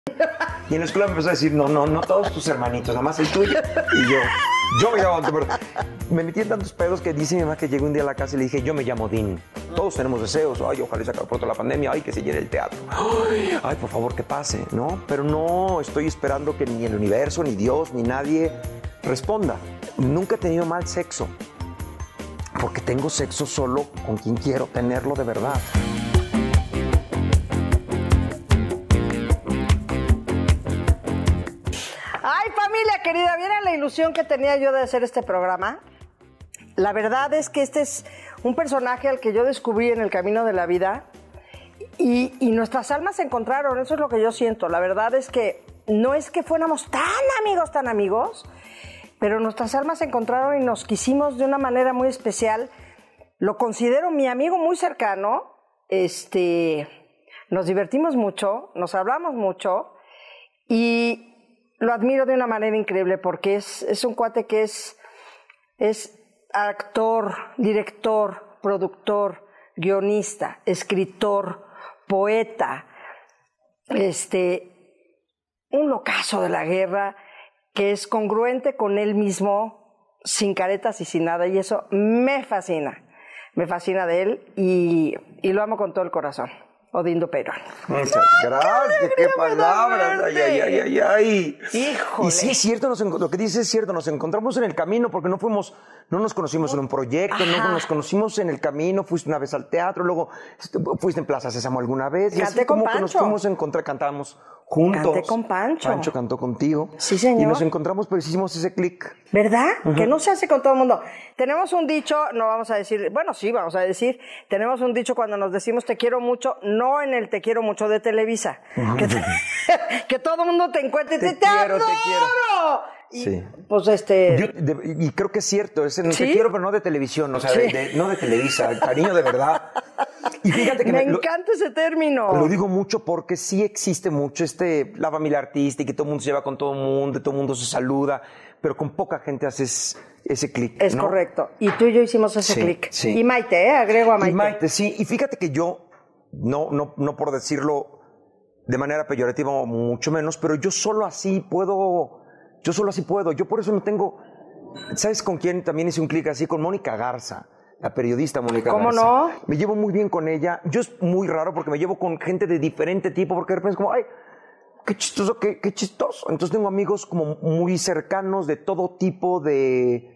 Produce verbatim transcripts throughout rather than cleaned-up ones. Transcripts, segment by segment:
Y en la escuela me empezó a decir, no, no, no todos tus hermanitos, nada más el tuyo. Y yo, yo me llamo, pero me metí en tantos pedos que dice mi mamá que llegué un día a la casa y le dije, yo me llamo Dean. Todos tenemos deseos, ay, ojalá se acabe pronto la pandemia, ay, que se llene el teatro. Ay, ay, por favor, que pase, ¿no? Pero no estoy esperando que ni el universo, ni Dios, ni nadie responda. Nunca he tenido mal sexo, porque tengo sexo solo con quien quiero tenerlo de verdad. Ay, familia querida, ¿vieron la ilusión que tenía yo de hacer este programa? La verdad es que este es un personaje al que yo descubrí en el camino de la vida y, y nuestras almas se encontraron, eso es lo que yo siento. La verdad es que no es que fuéramos tan amigos, tan amigos, pero nuestras almas se encontraron y nos quisimos de una manera muy especial. Lo considero mi amigo muy cercano, este, nos divertimos mucho, nos hablamos mucho y lo admiro de una manera increíble porque es, es un cuate que es, es actor, director, productor, guionista, escritor, poeta, este, un locazo de la guerra que es congruente con él mismo, sin caretas y sin nada, y eso me fascina, me fascina de él y, y lo amo con todo el corazón. Odín Dupeirón. Muchas gracias, qué palabras. Ay, ay, ay, ay, ay. Híjole. Y sí es cierto, nos, lo que dices es cierto, nos encontramos en el camino porque no fuimos, no nos conocimos en un proyecto, Ajá. no nos conocimos en el camino, fuiste una vez al teatro, luego fuiste en Plaza Sésamo alguna vez. Y Canté así con como que nos Pancho. fuimos a encontrar, cantábamos juntos. Canté con Pancho. Pancho cantó contigo. Sí, señor. Y nos encontramos, pero hicimos ese clic. ¿Verdad? Uh-huh. Que no se hace con todo el mundo. Tenemos un dicho, no vamos a decir, bueno, sí, vamos a decir, tenemos un dicho cuando nos decimos te quiero mucho, no en el te quiero mucho de Televisa. Uh-huh. Que, te, que todo el mundo te encuentre y te, te, te quiero, adoro. Te quiero. Y, sí. Pues este... Yo, de, y creo que es cierto, es en, ¿Sí? Te quiero, pero no de televisión, o sea, sí. de, de, no de Televisa, cariño de verdad. Y fíjate que me, me encanta lo, ese término. Lo digo mucho porque sí existe mucho este, la familia artística y todo el mundo se lleva con todo el mundo, todo el mundo se saluda, pero con poca gente haces ese clic. Es ¿no? correcto. Y tú y yo hicimos ese sí, clic. Sí. Y Maite, ¿eh? Agrego a Maite. Y Maite, sí. Y fíjate que yo, no, no, no por decirlo de manera peyorativa o mucho menos, pero yo solo así puedo, yo solo así puedo. Yo por eso no tengo, ¿sabes con quién también hice un clic así? Con Mónica Garza. La periodista Mónica ¿Cómo Garza. no? Me llevo muy bien con ella. Yo es muy raro porque me llevo con gente de diferente tipo, porque de repente es como, ay, qué chistoso, qué, qué chistoso. Entonces tengo amigos como muy cercanos de todo tipo de...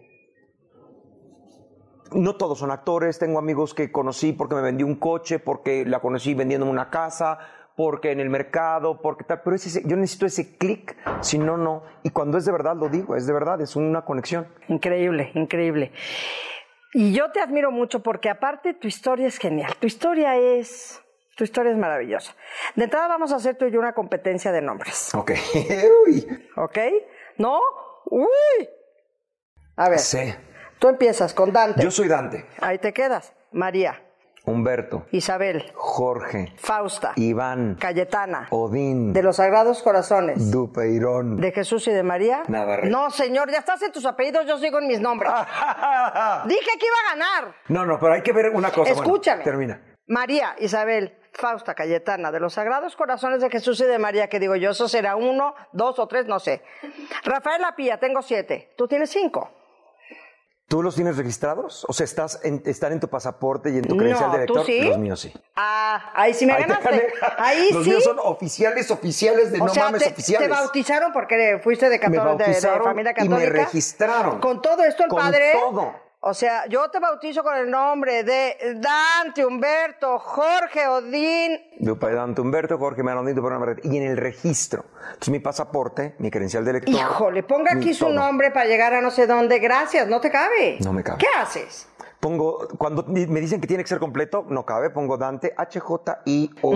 No todos son actores, tengo amigos que conocí porque me vendió un coche, porque la conocí vendiéndome una casa, porque en el mercado, porque tal, pero ese, yo necesito ese clic, si no, no. Y cuando es de verdad, lo digo, es de verdad, es una conexión. Increíble, increíble. Y yo te admiro mucho porque aparte tu historia es genial, tu historia es, tu historia es maravillosa. De entrada vamos a hacer tú y yo una competencia de nombres. Ok. Uy. ¿Ok? ¿No? ¡Uy! A ver, sí. Tú empiezas con Dante. Yo soy Dante. Ahí te quedas. María. Humberto. Isabel. Jorge. Fausta. Iván. Cayetana. Odín. De los Sagrados Corazones. Dupeirón. De Jesús y de María. Navarrete. No, señor, ya estás en tus apellidos, yo sigo en mis nombres. Dije que iba a ganar. No, no, pero hay que ver una cosa. Escúchame. Bueno, termina. María, Isabel, Fausta, Cayetana, de los Sagrados Corazones de Jesús y de María, que digo yo, eso será uno, dos o tres, no sé. Rafael Lapía, tengo siete. Tú tienes cinco. ¿Tú los tienes registrados? O sea, ¿estás en, ¿están en tu pasaporte y en tu credencial no, de lector? ¿tú sí? Los míos sí. Ah, ahí sí me ahí ganaste. Ahí los sí. Los míos son oficiales, oficiales de o no sea, mames te, oficiales. te bautizaron porque fuiste de, cató- de, de familia católica. Y me registraron. Con todo esto el con padre. todo. O sea, yo te bautizo con el nombre de Dante, Humberto, Jorge, Odín. Dante, Humberto, Jorge, Odín, y en el registro. Entonces mi pasaporte, mi credencial de lector. Híjole, ponga aquí su todo. nombre para llegar a no sé dónde. Gracias, no te cabe. No me cabe. ¿Qué haces? Pongo, cuando me dicen que tiene que ser completo, no cabe, pongo Dante, H J I O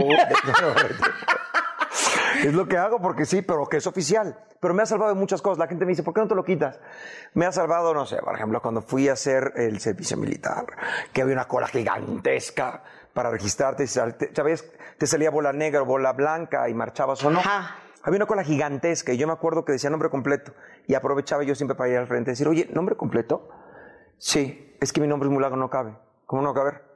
Es lo que hago porque sí, pero que es oficial. Pero me ha salvado de muchas cosas. La gente me dice, ¿por qué no te lo quitas? Me ha salvado, no sé, por ejemplo, cuando fui a hacer el servicio militar, que había una cola gigantesca para registrarte. ¿Sabes? Te salía bola negra o bola blanca y marchabas o no. Ajá. Había una cola gigantesca y yo me acuerdo que decía nombre completo. Y aprovechaba yo siempre para ir al frente y decir, oye, ¿nombre completo? Sí, es que mi nombre es muy largo, no cabe. ¿Cómo no cabe?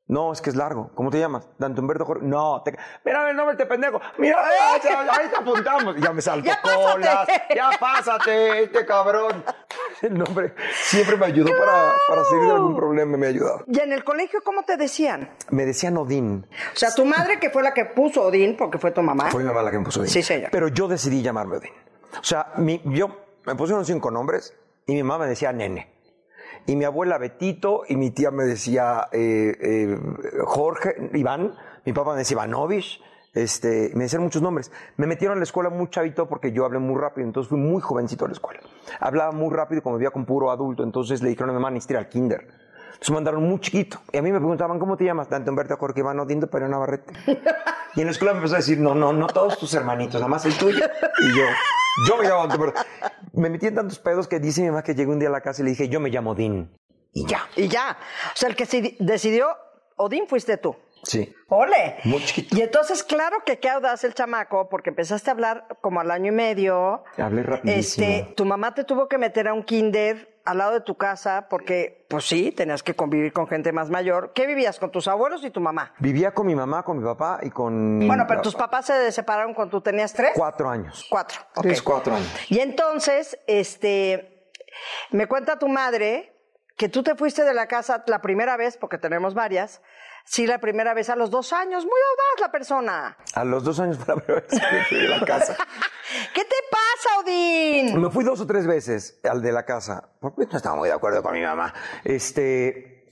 No, es que es largo. ¿Cómo te llamas? Dante Humberto Jorge. No, te... mira el nombre de este pendejo. Mira, ahí te apuntamos. Y ya me salto Ya colas. pásate. Ya pásate, este cabrón. El nombre siempre me ayudó para, para salir de algún problema, me ha ayudado. ¿Y en el colegio cómo te decían? Me decían Odín. O sea, tu madre que fue la que puso Odín, porque fue tu mamá. Fue mi mamá la que me puso Odín. Sí, señor. Pero yo decidí llamarme Odín. O sea, mi, yo me pusieron cinco nombres y mi mamá me decía Nene. Y mi abuela Betito, y mi tía me decía eh, eh, Jorge, Iván, mi papá me decía Ivanovich, este, me decían muchos nombres. Me metieron a la escuela muy chavito porque yo hablé muy rápido, entonces fui muy jovencito a la escuela. Hablaba muy rápido y convivía con puro adulto, entonces le dijeron a mi mamá, necesito ir al kinder. Entonces me mandaron muy chiquito. Y a mí me preguntaban, ¿cómo te llamas? Dante Humberto Jorge Iván Odín de Pereira Navarrete. Y en la escuela me empezó a decir, no, no, no todos tus hermanitos, nada más el tuyo. Y yo, yo me llamo Dante Humberto. Me metí en tantos pedos que dice mi mamá que llegué un día a la casa y le dije, yo me llamo Odín. Y ya. Y ya. O sea, el que sí decidió Odín fuiste tú. Sí. ¡Ole! Muy chiquito. Y entonces, claro que qué audaz el chamaco, porque empezaste a hablar como al año y medio. Hablé rapidísimo. Este, tu mamá te tuvo que meter a un kinder al lado de tu casa, porque, pues sí, tenías que convivir con gente más mayor. ¿Qué vivías? ¿Con tus abuelos y tu mamá? Vivía con mi mamá, con mi papá y con... Bueno, pero tus papás se separaron cuando tú tenías tres. Cuatro años. Cuatro. Tres, ok. cuatro años. Y entonces, este, me cuenta tu madre que tú te fuiste de la casa la primera vez, porque tenemos varias, sí, la primera vez a los dos años, muy audaz la persona. A los dos años fue la primera vez que me fui de la casa. ¿Qué te pasa, Odín? Me fui dos o tres veces al de la casa, porque no estaba muy de acuerdo con mi mamá. Este,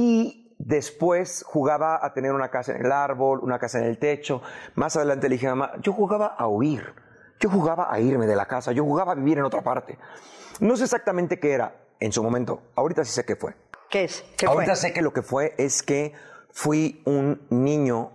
y después jugaba a tener una casa en el árbol, una casa en el techo. Más adelante le dije a mamá, yo jugaba a huir, yo jugaba a irme de la casa, yo jugaba a vivir en otra parte. No sé exactamente qué era en su momento, ahorita sí sé qué fue. ¿Qué es? ¿Qué ahorita fue? sé que lo que fue es que fui un niño,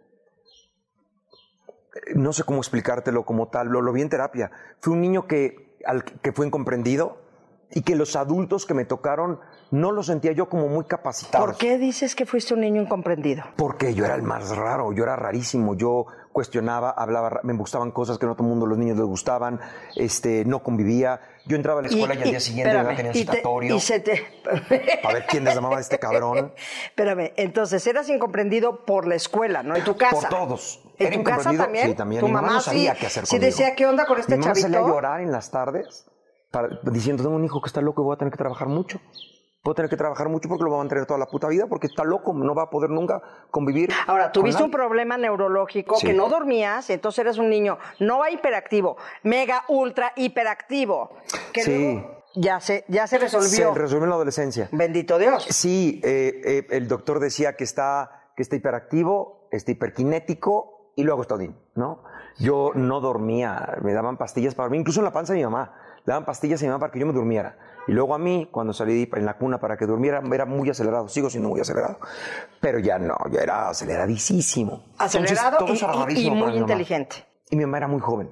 no sé cómo explicártelo como tal, lo, lo vi en terapia. Fui un niño que, al, que fue incomprendido y que los adultos que me tocaron no lo sentía yo como muy capacitados. ¿Por qué dices que fuiste un niño incomprendido? Porque yo era el más raro, yo era rarísimo, yo cuestionaba, hablaba, me gustaban cosas que no a todo el mundo, los niños les gustaban, este, no convivía. Yo entraba a la escuela y, y al día siguiente espérame, ya tenía un y te, citatorio y se te... para ver quién desamaba a este cabrón. Espérame, entonces eras incomprendido por la escuela, ¿no? En tu casa. Por todos. ¿En Era tu casa incomprendido. también? Sí, también. ¿Tu Mi mamá, mamá no sabía sí, qué hacer sí conmigo. decía, ¿qué onda con este Mi mamá chavito? salía a llorar en las tardes para, diciendo, tengo un hijo que está loco y voy a tener que trabajar mucho. Voy a tener que trabajar mucho porque lo va a mantener toda la puta vida porque está loco, no va a poder nunca convivir. Ahora, tuviste con un problema neurológico sí. que no dormías, entonces eres un niño no hiperactivo, mega ultra hiperactivo. Que sí. luego ya se, ya se resolvió. Se resolvió en la adolescencia. Bendito Dios. Sí, eh, eh, el doctor decía que está, que está hiperactivo, está hiperkinético y luego está Odín, ¿no? Yo no dormía, me daban pastillas para dormir, incluso en la panza de mi mamá. Le daban pastillas a mi mamá para que yo me durmiera. Y luego a mí, cuando salí en la cuna para que durmiera, era muy acelerado. Sigo siendo muy acelerado. Pero ya no, yo era aceleradísimo. Acelerado Entonces, todo y, era y, rarísimo y para muy mi mamá. inteligente. Y mi mamá era muy joven.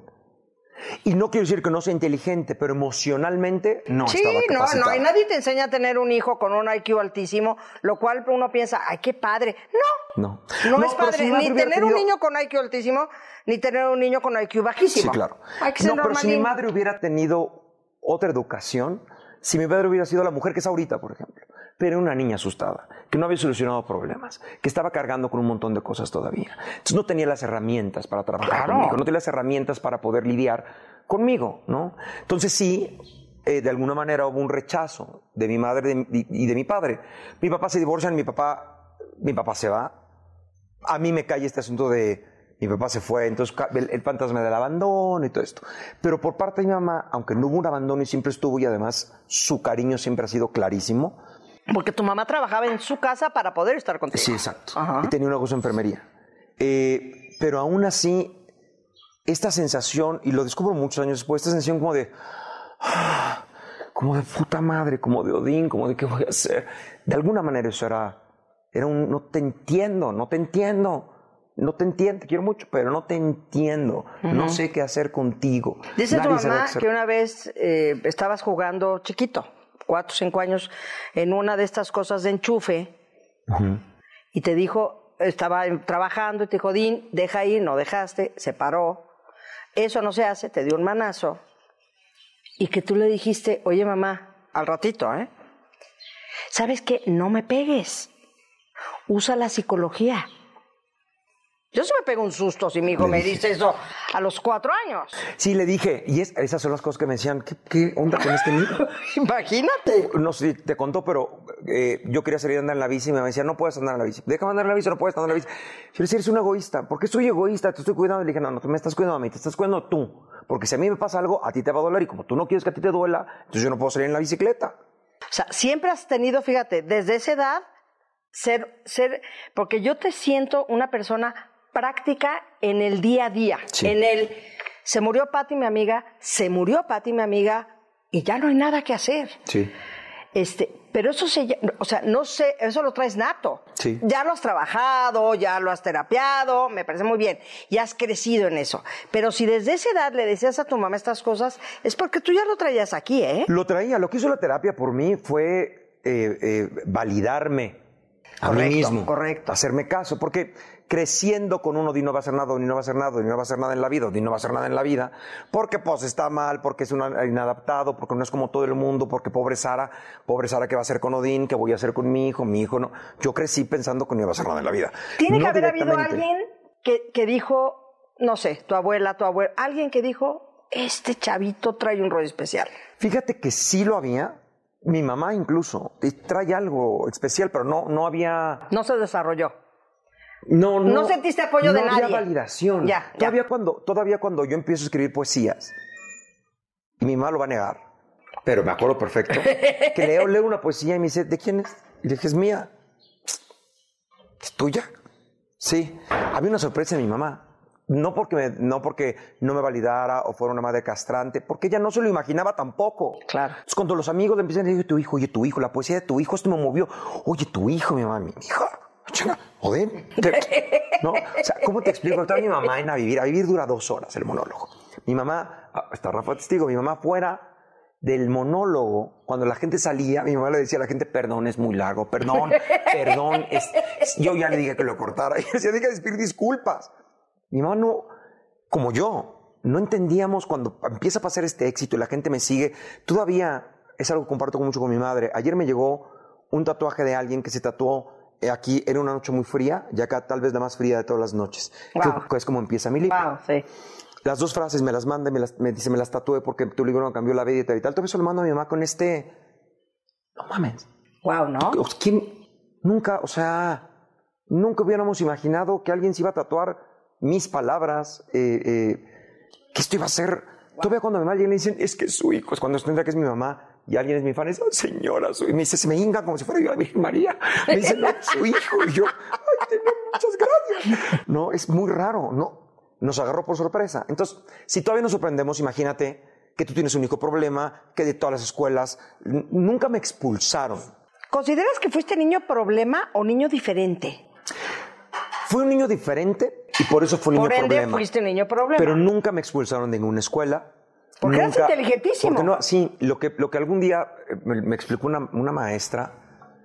Y no quiero decir que no sea inteligente, pero emocionalmente no Sí, estaba no, capacitada. no, y nadie te enseña a tener un hijo con un I Q altísimo, lo cual uno piensa, ay, qué padre. No, No. no, No, es pero padre si mi madre ni hubiera tener un tenido- niño con I Q altísimo, ni tener un niño con I Q bajísimo. Sí, claro. Hay que ser No, pero si mi normalín. madre hubiera tenido otra educación, si mi madre hubiera sido la mujer que es ahorita, por ejemplo, pero una niña asustada, que no había solucionado problemas, que estaba cargando con un montón de cosas todavía. Entonces no tenía las herramientas para trabajar Claro. conmigo, no tenía las herramientas para poder lidiar conmigo, ¿no? Entonces sí, eh, de alguna manera hubo un rechazo de mi madre de- y de mi padre. Mi papá se divorcian, mi papá, mi papá se va. A mí me cae este asunto de mi papá se fue, entonces ca- el, el fantasma del abandono y todo esto. Pero por parte de mi mamá, aunque no hubo un abandono y siempre estuvo, y además su cariño siempre ha sido clarísimo. Porque tu mamá trabajaba en su casa para poder estar contigo. Sí, exacto. Ajá. Y tenía una cosa de enfermería. Eh, pero aún así, esta sensación, y lo descubro muchos años después, esta sensación como de, ah, como de puta madre, como de Odín, como de qué voy a hacer. De alguna manera eso era, era un, no te entiendo, no te entiendo. No te entiendo, te quiero mucho, pero no te entiendo. Uh-huh. No sé qué hacer contigo. Dice Nadie tu mamá hacer... que una vez eh, estabas jugando chiquito, cuatro o cinco años, en una de estas cosas de enchufe, uh-huh. y te dijo, estaba trabajando y te dijo, Din, deja ahí, no dejaste, se paró. Eso no se hace, te dio un manazo. Y que tú le dijiste, oye mamá, al ratito, ¿eh? ¿Sabes qué? No me pegues. usa la psicología. Yo sí me pego un susto si mi hijo Le me dije. dice eso a los cuatro años. Sí, le dije, y es, esas son las cosas que me decían, ¿qué, qué onda con este niño? Imagínate. No sé si te contó, pero eh, yo quería salir a andar en la bici y me decía, no puedes andar en la bici. Déjame andar en la bici, no puedes andar en la bici. Yo le decía, eres un egoísta. ¿Por qué soy egoísta? Te estoy cuidando. Le dije, no, no te me estás cuidando a mí, te estás cuidando tú. Porque si a mí me pasa algo, a ti te va a doler. Y como tú no quieres que a ti te duela, entonces yo no puedo salir en la bicicleta. O sea, siempre has tenido, fíjate, desde esa edad, ser, ser, porque yo te siento una persona práctica en el día a día. Sí. En el, se murió Pati, mi amiga, se murió Pati, mi amiga, y ya no hay nada que hacer. Sí. Este, pero eso se, o sea, no sé, eso lo traes nato. Sí. Ya lo has trabajado, ya lo has terapiado, me parece muy bien, y has crecido en eso. Pero si desde esa edad le decías a tu mamá estas cosas, es porque tú ya lo traías aquí, ¿eh? Lo traía. Lo que hizo la terapia por mí fue eh, eh, validarme a Correcto, mí mismo. correcto. Hacerme caso. Porque creciendo con uno, di no va a hacer nada, ni no va a hacer nada, ni no va a hacer nada en la vida, ni no va a hacer nada en la vida, porque pues está mal, porque es un inadaptado, porque no es como todo el mundo, porque pobre Sara, pobre Sara, ¿qué va a hacer con Odín? ¿Qué voy a hacer con mi hijo? Mi hijo no. Yo crecí pensando que no iba a hacer nada en la vida. Tiene No que haber habido directamente. alguien que, que dijo, no sé, tu abuela, tu abuela, alguien que dijo, este chavito trae un rollo especial. Fíjate que sí lo había, mi mamá incluso, y trae algo especial, pero no, no había... No se desarrolló. No, no, No sentiste apoyo de no había nadie. validación. Ya, ya. Todavía cuando, todavía cuando yo empiezo a escribir poesías, y mi mamá lo va a negar, pero me acuerdo perfecto, que leo, leo una poesía y me dice, ¿de quién es? Y le dije, es mía. ¿Es tuya? Sí. Había una sorpresa en mi mamá. No porque, me, no porque no me validara o fuera una madre castrante, porque ella no se lo imaginaba tampoco. Claro. Entonces, cuando los amigos le empiezan a decir, tu hijo, oye, tu hijo, la poesía de tu hijo, esto me movió. Oye, tu hijo, mi mamá, mi hija. Chinga, joder. ¿No? O sea, ¿cómo te explico? Estaba mi mamá en a vivir. A vivir dura dos horas el monólogo. Mi mamá, está Rafa testigo, mi mamá fuera del monólogo, cuando la gente salía, mi mamá le decía a la gente, perdón, es muy largo, perdón, perdón. Es, es, yo ya le dije que lo cortara. Y decía, deja de pedir disculpas. Mi mamá no, como yo, no entendíamos cuando empieza a pasar este éxito y la gente me sigue. Todavía es algo que comparto mucho con mi madre. Ayer me llegó un tatuaje de alguien que se tatuó aquí, era una noche muy fría, y acá tal vez la más fría de todas las noches. Wow. Que es como empieza mi libro. Wow, sí. Las dos frases me las manda y me, las, me dice, me las tatué porque tu libro me cambió la vida y tal y tal. Todo eso lo mando a mi mamá con este... No mames. Wow, ¿no? ¿Quién? Nunca, o sea, nunca hubiéramos imaginado que alguien se iba a tatuar mis palabras, eh, eh, que esto iba a ser... Wow. Todavía cuando mi mamá llega y le dicen, es que es su hijo, es cuando se entera que es mi mamá y alguien es mi fan, es, oh, señora, su... y me dice, se me hinca como si fuera yo la Virgen María. Me dice, no, su hijo, y yo, ay, muchas gracias. No, es muy raro, ¿no? Nos agarró por sorpresa. Entonces, si todavía nos sorprendemos, imagínate que tú tienes un único problema, que de todas las escuelas n- nunca me expulsaron. ¿Consideras que fuiste niño problema o niño diferente? Fui un niño diferente y por eso fue un Por niño ende, problema. fuiste niño problema. Pero nunca me expulsaron de ninguna escuela. Porque eras Nunca- inteligentísimo. Porque no, sí, lo que, lo que algún día eh, me, me explicó una, una maestra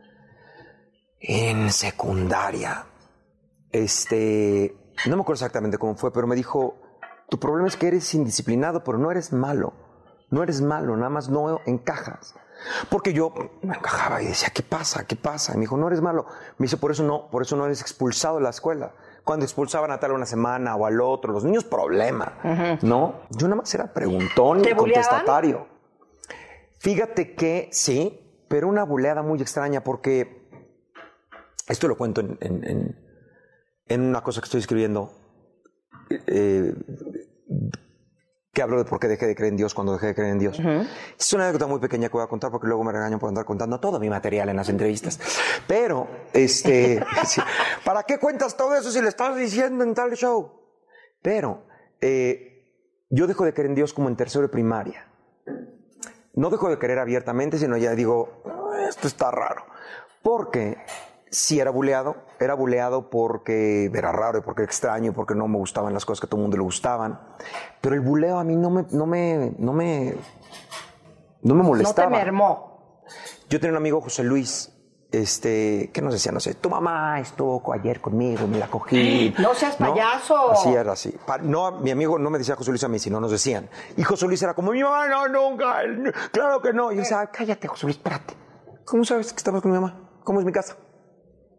en secundaria, este, no me acuerdo exactamente cómo fue, pero me dijo, tu problema es que eres indisciplinado, pero no eres malo. No eres malo, nada más no encajas. Porque yo no encajaba y decía, ¿qué pasa? ¿Qué pasa? Y me dijo, no eres malo. Me dice, por eso no, por eso no eres expulsado de la escuela. Cuando expulsaban a tal una semana o al otro, los niños problema, uh-huh. ¿no? Yo nada más era preguntón y contestatario. Fíjate que sí, pero una buleada muy extraña porque, esto lo cuento en, en, en, en una cosa que estoy escribiendo, eh, que hablo de por qué dejé de creer en Dios cuando dejé de creer en Dios. Uh-huh. Es una anécdota muy pequeña que voy a contar porque luego me regañan por andar contando todo mi material en las entrevistas. Pero, este, sí, ¿para qué cuentas todo eso si le estás diciendo en tal show? Pero, eh, yo dejo de creer en Dios como en tercero de primaria. No dejo de creer abiertamente, sino ya digo, esto está raro. Porque sí era buleado, era buleado porque era raro, porque era extraño, porque no me gustaban las cosas que a todo el mundo le gustaban. Pero el buleo a mí no me, no me, no me, no me molestaba. No te mermó. Yo tenía un amigo, José Luis, este, que nos decía, no sé, tu mamá estuvo ayer conmigo, me la cogí. No seas payaso. ¿No? Así era, así. No, mi amigo no me decía José Luis a mí, sino nos decían. Y José Luis era como, mi mamá, no, nunca, claro que no. Y yo decía, cállate, José Luis, espérate. ¿Cómo sabes que estabas con mi mamá? ¿Cómo es mi casa?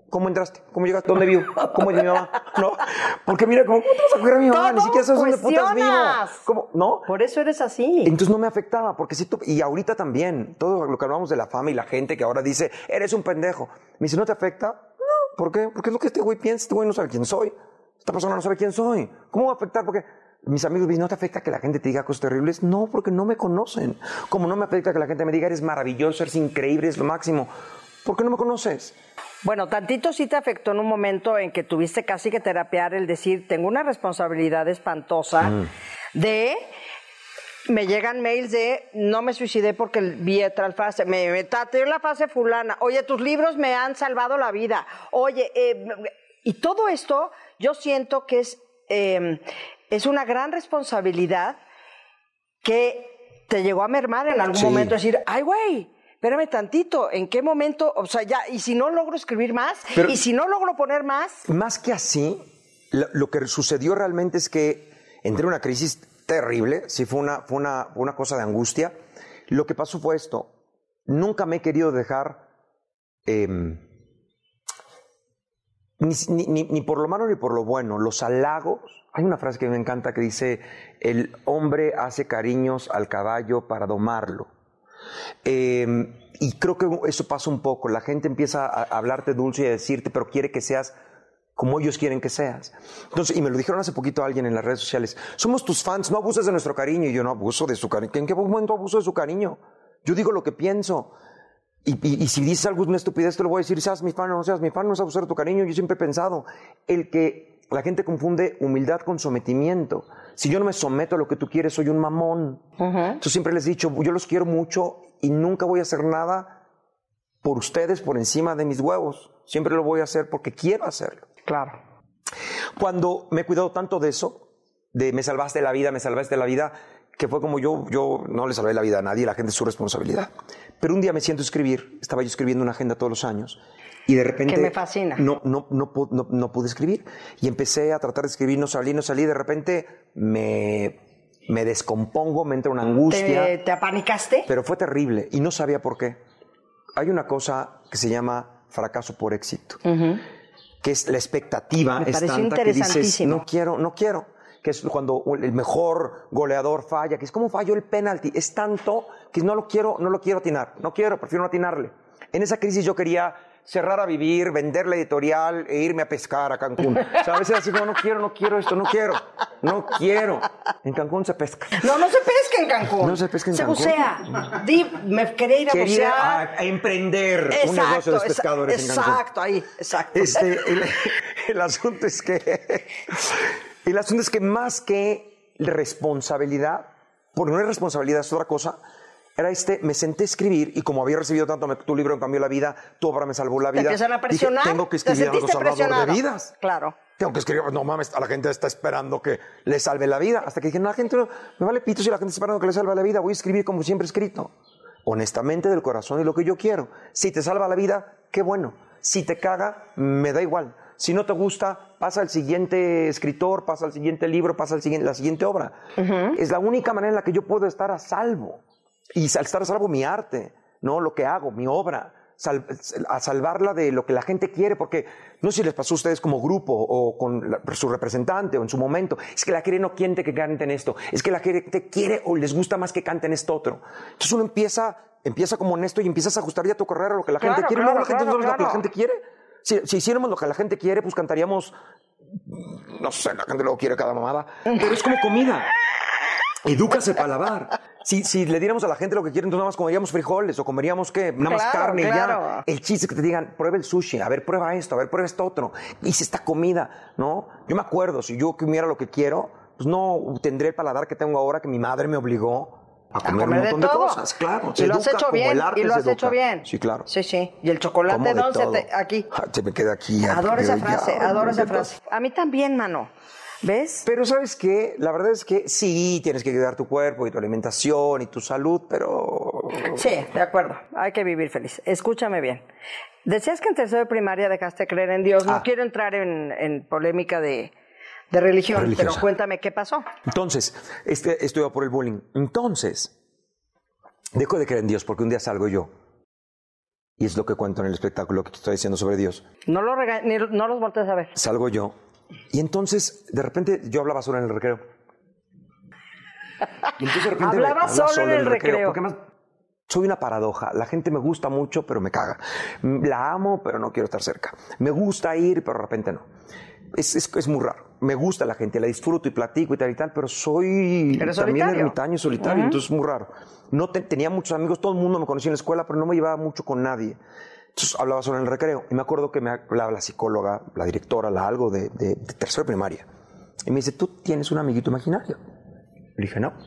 ¿Cómo entraste? ¿Cómo llegaste? ¿Dónde vivo? ¿Cómo es mi mamá? No, porque mira, ¿cómo te vas a coger a mi mamá? Ni siquiera sabes dónde putas vivo. ¿Cómo? ¿No? Por eso eres así. Entonces no me afectaba, porque si tú, y ahorita también, todo lo que hablamos de la fama y la gente que ahora dice, eres un pendejo. Me dice, ¿no te afecta? No, ¿por qué? Porque es lo que este güey piensa, este güey no sabe quién soy. Esta persona no sabe quién soy. ¿Cómo va a afectar? Porque mis amigos me dicen, ¿no te afecta que la gente te diga cosas terribles? No, porque no me conocen. Como no me afecta que la gente me diga, eres maravilloso, eres increíble, eres lo máximo. ¿Por qué no me conoces? Bueno, tantito sí te afectó en un momento en que tuviste casi que terapiar el decir, tengo una responsabilidad espantosa mm. de... Me llegan mails de, no me suicidé porque vi otra fase, me, me tatué la fase fulana. Oye, tus libros me han salvado la vida. Oye, eh, y todo esto yo siento que es... Eh, Es una gran responsabilidad que te llegó a mermar en algún sí. momento. Decir, ay, güey, espérame tantito, ¿en qué momento? O sea, ya, ¿y si no logro escribir más? Pero, ¿y si no logro poner más? Más que así, lo, lo que sucedió realmente es que entré en una crisis terrible. Sí, fue una, fue una, una cosa de angustia. Lo que pasó fue esto. Nunca me he querido dejar... Eh, Ni, ni, ni por lo malo ni por lo bueno, los halagos. Hay una frase que me encanta que dice, el hombre hace cariños al caballo para domarlo. Eh, y creo que eso pasa un poco. La gente empieza a hablarte dulce y a decirte, pero quiere que seas como ellos quieren que seas. Entonces, y me lo dijeron hace poquito a alguien en las redes sociales, somos tus fans, no abuses de nuestro cariño. Y yo no abuso de su cariño. ¿En qué momento abuso de su cariño? Yo digo lo que pienso. Y, y, y si dices algo, una estupidez, te lo voy a decir, seas mi fan o no seas mi fan, no es abusar de tu cariño. Yo siempre he pensado, el que la gente confunde humildad con sometimiento. Si yo no me someto a lo que tú quieres, soy un mamón. Uh-huh. Entonces siempre les he dicho, yo los quiero mucho y nunca voy a hacer nada por ustedes, por encima de mis huevos. Siempre lo voy a hacer porque quiero hacerlo. Claro. Cuando me he cuidado tanto de eso, de me salvaste la vida, me salvaste la vida, que fue como yo, yo no le salvé la vida a nadie, la gente es su responsabilidad. Pero un día me siento a escribir, estaba yo escribiendo una agenda todos los años, y de repente... Que me fascina. No, no, no, no, no pude escribir, y empecé a tratar de escribir, no salí, no salí, de repente me, me descompongo, me entra una angustia. ¿Te, te apanicaste? Pero fue terrible, y no sabía por qué. Hay una cosa que se llama fracaso por éxito, uh-huh. que es la expectativa, me es tanta que dices, no quiero, no quiero. Que es cuando el mejor goleador falla, que es como falló el penalti, es tanto que no lo quiero, no lo quiero atinar, no quiero, prefiero no atinarle. En esa crisis yo quería cerrar a vivir, vender la editorial e irme a pescar a Cancún. O sea, a veces así como, no quiero, no quiero esto, no quiero, no quiero. En Cancún se pesca. No, no se pesca en Cancún. No se pesca en se Cancún. Se bucea. Di, me quería ir a quería bucear. A, a emprender exacto, un negocio de pescadores exacto, en Cancún. Exacto, ahí, exacto. Este, el, el asunto es que... El asunto es que más que responsabilidad, porque no es responsabilidad, es otra cosa, era este, me senté a escribir y como había recibido tanto, me, tu libro me cambió la vida, tu obra me salvó la vida. Te empiezan a presionar. Dije, tengo que escribir algo salvador de vidas. Claro. Tengo que escribir, no mames, a la gente está esperando que le salve la vida. Hasta que dije, no, la gente no, me vale pito si la gente está esperando que le salve la vida, voy a escribir como siempre he escrito. Honestamente, del corazón y lo que yo quiero. Si te salva la vida, qué bueno. Si te caga, me da igual. Si no te gusta, pasa al siguiente escritor, pasa al siguiente libro, pasa a la siguiente obra. Uh-huh. Es la única manera en la que yo puedo estar a salvo. Y al estar a salvo mi arte, ¿no? Lo que hago, mi obra. Sal, a salvarla de lo que la gente quiere, porque no sé si les pasó a ustedes como grupo o con la, su representante o en su momento, es que la gente no quiere que canten esto, es que la gente quiere o les gusta más que canten esto otro. Entonces uno empieza, empieza como en esto y empiezas a ajustar ya tu carrera a lo que la claro, gente quiere, claro, luego la gente claro, no es lo claro. que la gente quiere. Si, si hiciéramos lo que la gente quiere, pues cantaríamos, no sé, la gente luego quiere cada mamada, pero es como comida. Edúcase para lavar. Si, si le diéramos a la gente lo que quiere, entonces nada más comeríamos frijoles o comeríamos, ¿qué? Nada más claro, carne claro. y ya. El chiste es que te digan, prueba el sushi, a ver, prueba esto, a ver, prueba esto otro. Hice esta comida, ¿no? Yo me acuerdo, si yo comiera lo que quiero, pues no tendré el paladar que tengo ahora que mi madre me obligó a comer, a comer un montón de, de cosas, claro. Y lo has hecho bien, y lo has hecho bien. Sí, claro. Sí, sí. Y el chocolate dulce aquí. Se me queda aquí. Adoro esa frase, adoro esa frase. A mí también, mano. ¿Ves? Pero ¿sabes qué? La verdad es que sí, tienes que cuidar tu cuerpo y tu alimentación y tu salud, pero... Sí, de acuerdo. Hay que vivir feliz. Escúchame bien. Decías que en tercero de primaria dejaste de creer en Dios. No ah. quiero entrar en, en polémica de, de religión, religiosa. Pero cuéntame qué pasó. Entonces, este, estuve por el bullying. Entonces, dejo de creer en Dios porque un día salgo yo Y es lo que cuento en el espectáculo que te estoy diciendo sobre Dios. No, lo rega ni, no los voltees a ver. Salgo yo. Y entonces, de repente, yo hablaba solo en el recreo. Y entonces, de repente, hablaba me, solo, solo en el recreo. recreo. Porque además, soy una paradoja. La gente me gusta mucho, pero me caga. La amo, pero no quiero estar cerca. Me gusta ir, pero de repente no. Es, es, es muy raro. Me gusta la gente, la disfruto y platico y tal y tal, pero soy ¿Eres también solitario? ermitaño y solitario, uh-huh. Entonces es muy raro. No te, tenía muchos amigos, todo el mundo me conocía en la escuela, pero no me llevaba mucho con nadie. Entonces hablaba solo en el recreo. Y me acuerdo que me hablaba la psicóloga, la directora, la algo de, de, de tercera primaria. Y me dice, ¿tú tienes un amiguito imaginario? Le dije, no.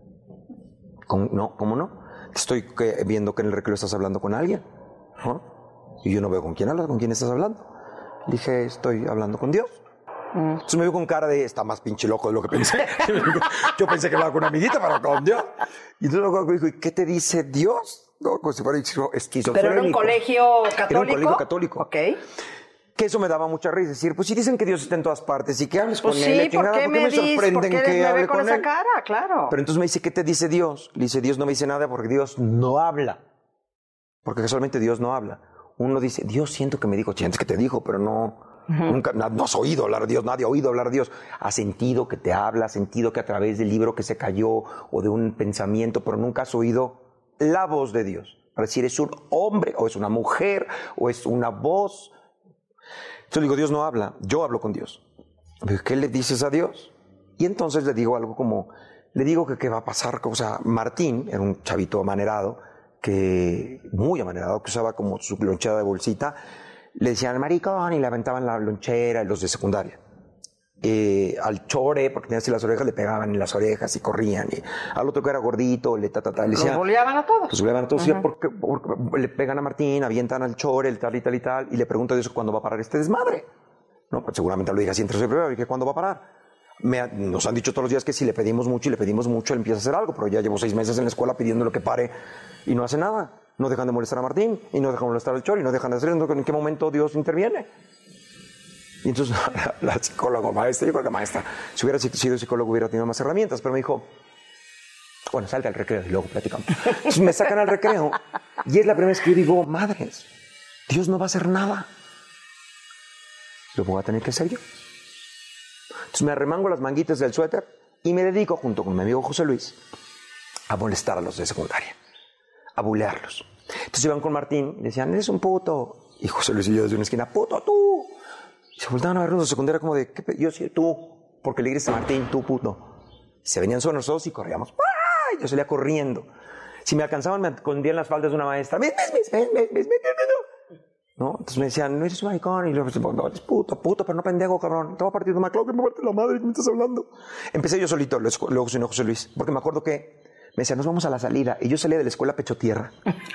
¿Cómo no? ¿Cómo no? Estoy que, viendo que en el recreo estás hablando con alguien. ¿No? Y yo no veo con quién hablas, con quién estás hablando. Le dije, estoy hablando con Dios. Mm. Entonces me vio con cara de, está más pinche loco de lo que pensé. Yo pensé que hablaba con una amiguita, pero con Dios. Y entonces me dijo, ¿y qué te dice Dios? No, como si fuera esquizofrénico. ¿Pero era un colegio católico? Era un colegio católico. Ok. Que eso me daba mucha risa. Decir, pues si dicen que Dios está en todas partes y que hables pues con sí, él, ¿por, nada, qué ¿por qué me, me sorprenden ¿por qué que me hable ve con, con esa él? cara? Claro. Pero entonces me dice, ¿qué te dice Dios? Le dice, Dios no me dice nada porque Dios no habla. Porque casualmente Dios no habla. Uno dice, Dios siento que me dijo, sientes que te dijo, pero no... Uh-huh. Nunca, no has oído hablar de Dios, nadie ha oído hablar de Dios. Has sentido que te habla, has sentido que a través del libro que se cayó o de un pensamiento, pero nunca has oído la voz de Dios. Para decir, es un hombre, o es una mujer, o es una voz. Yo digo, Dios no habla, yo hablo con Dios. ¿Qué le dices a Dios? Y entonces le digo algo como, le digo que qué va a pasar. O sea, Martín era un chavito amanerado, que muy amanerado, que usaba como su lonchera de bolsita. Le decían maricón y le aventaban la lonchera, los de secundaria. Eh, al chore, porque tenía así las orejas, le pegaban en las orejas y corrían. Y al otro que era gordito, le ta, ta, ta, le decían... ¿Los boleaban a todos? Los boleaban a todos. Uh-huh. porque, porque le pegan a Martín, avientan al chore, el tal y tal y tal, y le pregunta a Dios cuándo va a parar este desmadre. No, pues seguramente lo dije así entre primero, y que cuándo va a parar. Me, nos han dicho todos los días que si le pedimos mucho y le pedimos mucho, él empieza a hacer algo, pero ya llevo seis meses en la escuela pidiéndole que pare y no hace nada. No dejan de molestar a Martín y no dejan de molestar al chore y no dejan de hacer. ¿En qué momento Dios interviene? Y entonces la, la psicóloga maestra, yo creo que maestra, si hubiera sido psicólogo hubiera tenido más herramientas, pero me dijo, bueno, salte al recreo y luego platicamos. Entonces me sacan al recreo y es la primera vez que yo digo, madres, Dios no va a hacer nada. Lo voy a tener que hacer yo. Entonces me arremango las manguitas del suéter y me dedico, junto con mi amigo José Luis, a molestar a los de secundaria, a bulearlos. Entonces iban con Martín y decían, eres un puto. Y José Luis y yo desde una esquina, puto, tú. Y se voltaban a ver los de secundaria como de, ¿qué? Yo sí, tú, porque le gritas a Martín, tú, puto. Se venían sobre nosotros y corríamos. ¡Ay! Yo salía corriendo. Si me alcanzaban, me escondían las faldas de una maestra. ¡Mis, mis, mis, mis, mis, mis, mis, mis! ¿No? Entonces me decían, no eres un maricón. Y yo, no, eres puto, puto, pero no pendejo, cabrón. Te voy a partir de una clave, que me parte la madre, ¿qué me estás hablando? Empecé yo solito, luego se unió José Luis, porque me acuerdo que me decía, nos vamos a la salida. Y yo salía de la escuela pecho tierra.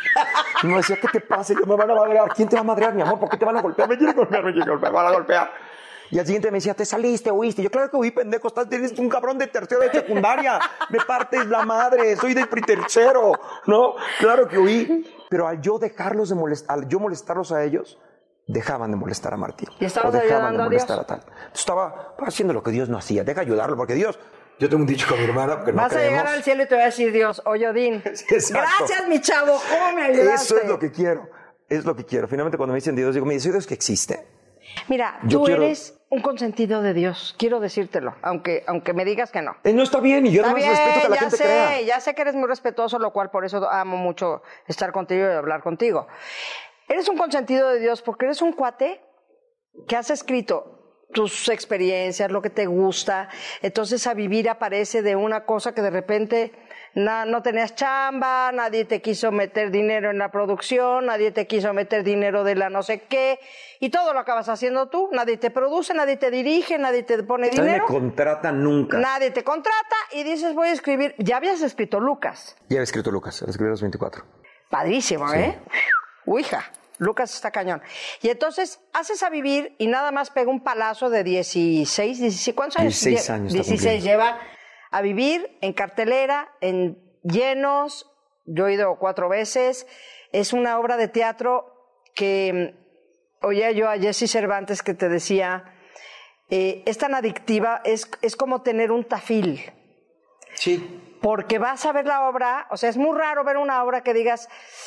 Y me decía, ¿qué te pasa? Y yo, me van a madrear. ¿Quién te va a madrear, mi amor? ¿Por qué te van a golpear? Me quieren golpear, me quieren golpear, me van a golpear. Y al siguiente me decía, ¿te saliste, oíste? Yo, claro que oí, pendejo, estás, tienes un cabrón de tercero de secundaria. Me partes la madre, soy del tercero. No, claro que oí. Pero al yo dejarlos de molestar, al yo molestarlos a ellos, dejaban de molestar a Martín. ¿Y estabas o dejaban ayudando de molestar a a, Dios? a tal. Entonces estaba haciendo lo que Dios no hacía. Deja ayudarlo, porque Dios... Yo tengo un dicho con mi hermana que no Vas creemos. a llegar al cielo y te va a decir Dios, oye, Odín, Sí, gracias, mi chavo, ¿cómo me ayudaste? Eso es lo que quiero. Es lo que quiero. Finalmente, cuando me dicen Dios, digo, mira, ¿soy Dios que existe? Mira, Yo tú quiero... eres un consentido de Dios, quiero decírtelo, aunque, aunque me digas que no. Eh, no está bien, y yo Está además bien, respeto que la ya gente sé, crea. ya sé que eres muy respetuoso, lo cual por eso amo mucho estar contigo y hablar contigo. Eres un consentido de Dios porque eres un cuate que has escrito tus experiencias, lo que te gusta, entonces a vivir aparece de una cosa que de repente na, no tenías chamba, nadie te quiso meter dinero en la producción, nadie te quiso meter dinero de la no sé qué, y todo lo acabas haciendo tú, nadie te produce, nadie te dirige, nadie te pone Nadie dinero. me contrata nunca. Nadie te contrata y dices voy a escribir, ya habías escrito Lucas. Ya había escrito Lucas, lo escribí a los veinticuatro. Padrísimo, Sí. ¿eh? Uy, hija. Lucas está cañón. Y entonces haces a vivir y nada más pega un palazo de dieciséis, dieciséis, ¿cuántos años? dieciséis años. dieciséis lleva a vivir en cartelera, en llenos. Yo he ido cuatro veces. Es una obra de teatro que oía yo a Jesse Cervantes que te decía, eh, es tan adictiva, es, es como tener un tafil. Sí. Porque vas a ver la obra, o sea, es muy raro ver una obra que digas...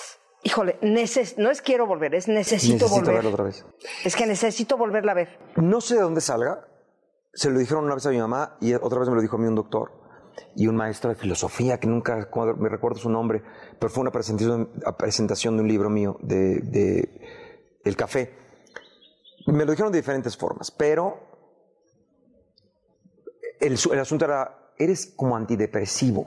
híjole, neces no es quiero volver, es necesito, necesito volver. verlo otra vez. Es que necesito volverla a ver. No sé de dónde salga. Se lo dijeron una vez a mi mamá y otra vez me lo dijo a mí un doctor y un maestro de filosofía que nunca me recuerdo su nombre, pero fue una presentación, una presentación de un libro mío, de, de El Café. Me lo dijeron de diferentes formas, pero el, el asunto era, eres como antidepresivo.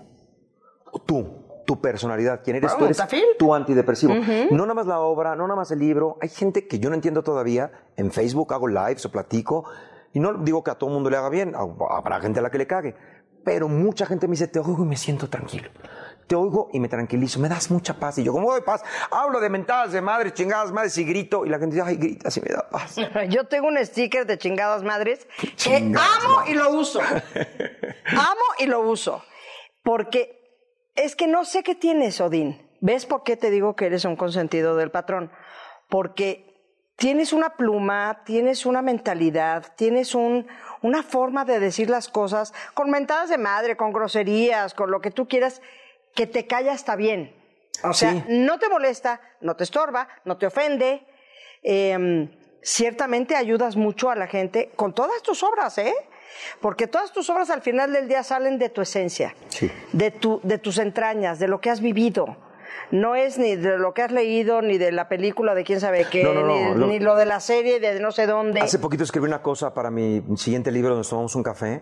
Tú, tu personalidad, quién eres, Bueno, tú eres ¿Tafil? tu antidepresivo. Uh-huh. No nada más la obra, no nada más el libro. Hay gente que yo no entiendo todavía. En Facebook hago lives o platico. Y no digo que a todo el mundo le haga bien. Habrá gente a la que le cague. Pero mucha gente me dice, te oigo y me siento tranquilo. Te oigo y me tranquilizo. Me das mucha paz. Y yo, ¿cómo doy paz? Hablo de mentadas de madres, chingadas madres y grito. Y la gente dice, ay, grita, así me da paz. Yo tengo un sticker de chingadas madres que Chingadas amo madres. y lo uso. Amo y lo uso. Porque es que no sé qué tienes, Odín. ¿Ves por qué te digo que eres un consentido del patrón? Porque tienes una pluma, tienes una mentalidad, tienes un, una forma de decir las cosas con mentadas de madre, con groserías, con lo que tú quieras, que te calla hasta bien. O sea, Sí. no te molesta, no te estorba, no te ofende. Eh, ciertamente ayudas mucho a la gente con todas tus obras, ¿eh? Porque todas tus obras al final del día salen de tu esencia, Sí. de, tu, de tus entrañas, de lo que has vivido. No es ni de lo que has leído, ni de la película de quién sabe qué, No, no, no, ni, lo- ni lo de la serie de no sé dónde. Hace poquito escribí una cosa para mi siguiente libro donde tomamos un café.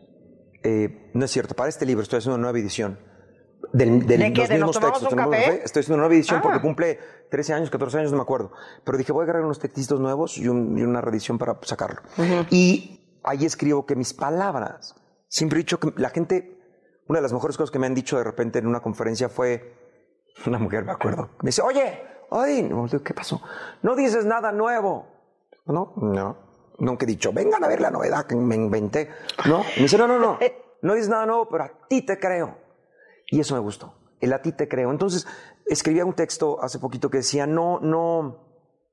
Eh, no es cierto, para este libro estoy haciendo una nueva edición. Del, del, ¿De qué? los ¿De nos mismos tomamos textos. un ¿Tomamos café? Estoy haciendo una nueva edición Ah. porque cumple trece años, catorce años, no me acuerdo. Pero dije, voy a agarrar unos textitos nuevos y, un- y una reedición para sacarlo. Uh-huh. Y ahí escribo que mis palabras, siempre he dicho que la gente, una de las mejores cosas que me han dicho de repente en una conferencia fue, una mujer, me acuerdo, me dice, oye, Odín, ¿qué pasó? No dices nada nuevo. No, no, nunca he dicho, vengan a ver la novedad que me inventé. No, me dice, no, no, no, no dices nada nuevo, pero a ti te creo. Y eso me gustó, el a ti te creo. Entonces, escribía un texto hace poquito que decía, no, no,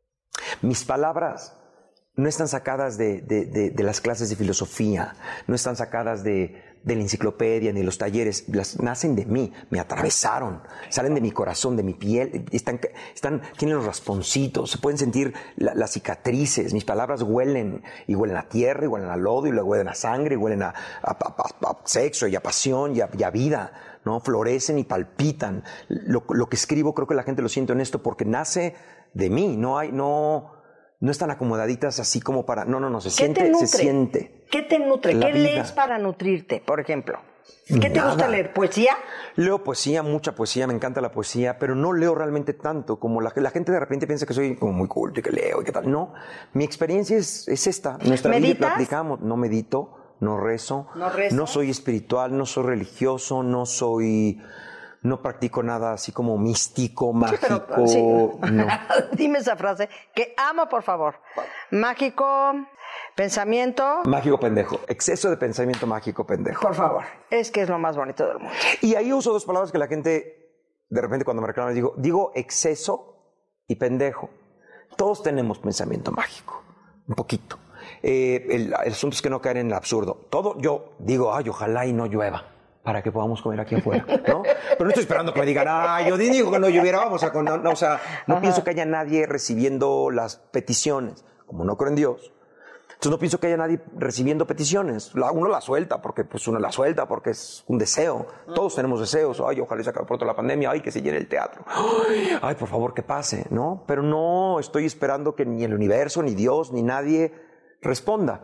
mis palabras no están sacadas de, de, de, de las clases de filosofía, no están sacadas de, de la enciclopedia ni de los talleres, las, nacen de mí, me atravesaron, salen de mi corazón, de mi piel, están, están, tienen los rasponcitos, se pueden sentir la, las cicatrices, mis palabras huelen, y huelen a tierra, y huelen a lodo, y luego huelen a sangre, y huelen a, a, a, a, a sexo, y a pasión, y a, y a vida, ¿no? Florecen y palpitan. Lo, lo que escribo creo que la gente lo siente honesto porque nace de mí, no hay, no... No están acomodaditas así como para... No, no, no, se siente, se siente. ¿Qué te nutre? La ¿Qué vida. lees para nutrirte, por ejemplo? ¿Qué te Nada. gusta leer? ¿Poesía? Leo poesía, mucha poesía, me encanta la poesía, pero no leo realmente tanto como la, la gente de repente piensa que soy como muy culto y que leo y qué tal. No, mi experiencia es, es esta. Nuestra vida ¿Meditas? platicamos, no medito, no rezo, ¿No rezas? no soy espiritual, no soy religioso, no soy... No practico nada así como místico, mágico, Sí, no. Dime esa frase, que amo, por favor. Mágico, pensamiento, Mágico pendejo. Exceso de pensamiento mágico pendejo. por favor. Es que es lo más bonito del mundo. Y ahí uso dos palabras que la gente, de repente cuando me reclaman, digo, digo exceso y pendejo. Todos tenemos pensamiento mágico, un poquito. Eh, el, el asunto es que no caer en el absurdo. Todo, yo digo, ay, ojalá y no llueva, para que podamos comer aquí afuera, ¿no? Pero no estoy esperando que me digan, ay, yo digo que no lloviera, vamos a... No, no, o sea, no Ajá. pienso que haya nadie recibiendo las peticiones, como no creo en Dios. Entonces no pienso que haya nadie recibiendo peticiones. La, uno la suelta, porque pues uno la suelta, porque es un deseo. Todos tenemos deseos. Ay, ojalá se acabe pronto la pandemia. Ay, que se llene el teatro. Ay, ay, por favor, que pase, ¿no? Pero no estoy esperando que ni el universo, ni Dios, ni nadie responda.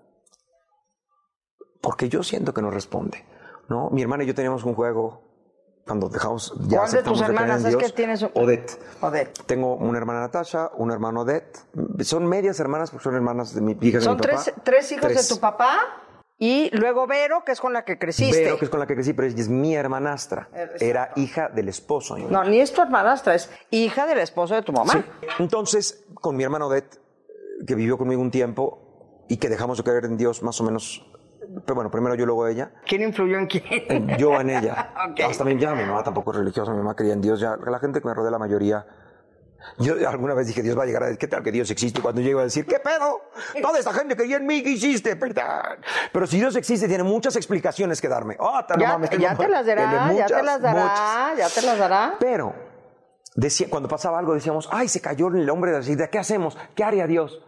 Porque yo siento que no responde, ¿no? Mi hermana y yo teníamos un juego cuando dejamos... Ya ¿Cuál de tus aceptamos creer en hermanas es Dios. que tienes un- Odette. Odette. Tengo una hermana Natasha, un hermano Odette. Son medias hermanas porque son hermanas de mi hija de Son mi papá. tres, tres hijos Tres. de tu papá y luego Vero, que es con la que creciste. Vero, que es con la que crecí, pero ella es mi hermanastra. Exacto. Era hija del esposo. No, ni es tu hermanastra, es hija del esposo de tu mamá. Sí. Entonces, con mi hermano Odette, que vivió conmigo un tiempo y que dejamos de creer en Dios más o menos... Pero bueno, primero yo, luego ella. ¿Quién influyó en quién? Eh, Yo en ella. Ok. Hasta mi, ya mi mamá tampoco es religiosa, mi mamá creía en Dios. Ya la gente que me rodea, la mayoría... Yo alguna vez dije, Dios va a llegar a decir, ¿qué tal que Dios existe? Y cuando llego a decir, ¿qué pedo? Toda esta gente creía en mí, ¿qué hiciste? Perdón. Pero si Dios existe, tiene muchas explicaciones que darme. Oh, Ya, mames, ya te las dará, tiene ya te muchas, las dará, muchas. ya te las dará. Pero decía, cuando pasaba algo decíamos, ay, se cayó el hombre de la silla, ¿qué hacemos? ¿Qué haría Dios?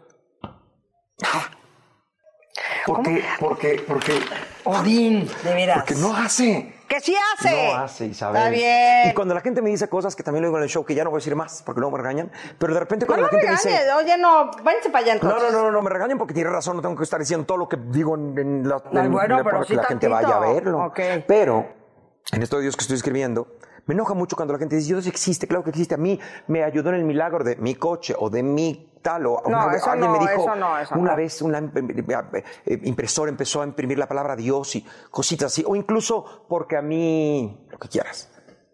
Porque, porque, porque... Odín, de veras. Porque no hace. ¡Que sí hace! No hace, Isabel. Está bien. Y cuando la gente me dice cosas que también lo digo en el show, que ya no voy a decir más, porque luego me regañan, pero de repente cuando no la gente regañes. me dice... Oye, no, váyanse para allá entonces. No, no, no, no, me regañan porque tiene razón, no tengo que estar diciendo todo lo que digo en, en la... Ay, en- bueno, en- pero para sí que la gente tantito. vaya a verlo. Ok. Pero, en esto de Dios que estoy escribiendo, me enoja mucho cuando la gente dice, Dios existe, claro que existe. A mí me ayudó en el milagro de mi coche o de mi tal. O No, una vez eso alguien no, me dijo, eso no, eso una no. vez una eh, eh, impresora empezó a imprimir la palabra Dios y cositas así. O incluso porque a mí, lo que quieras.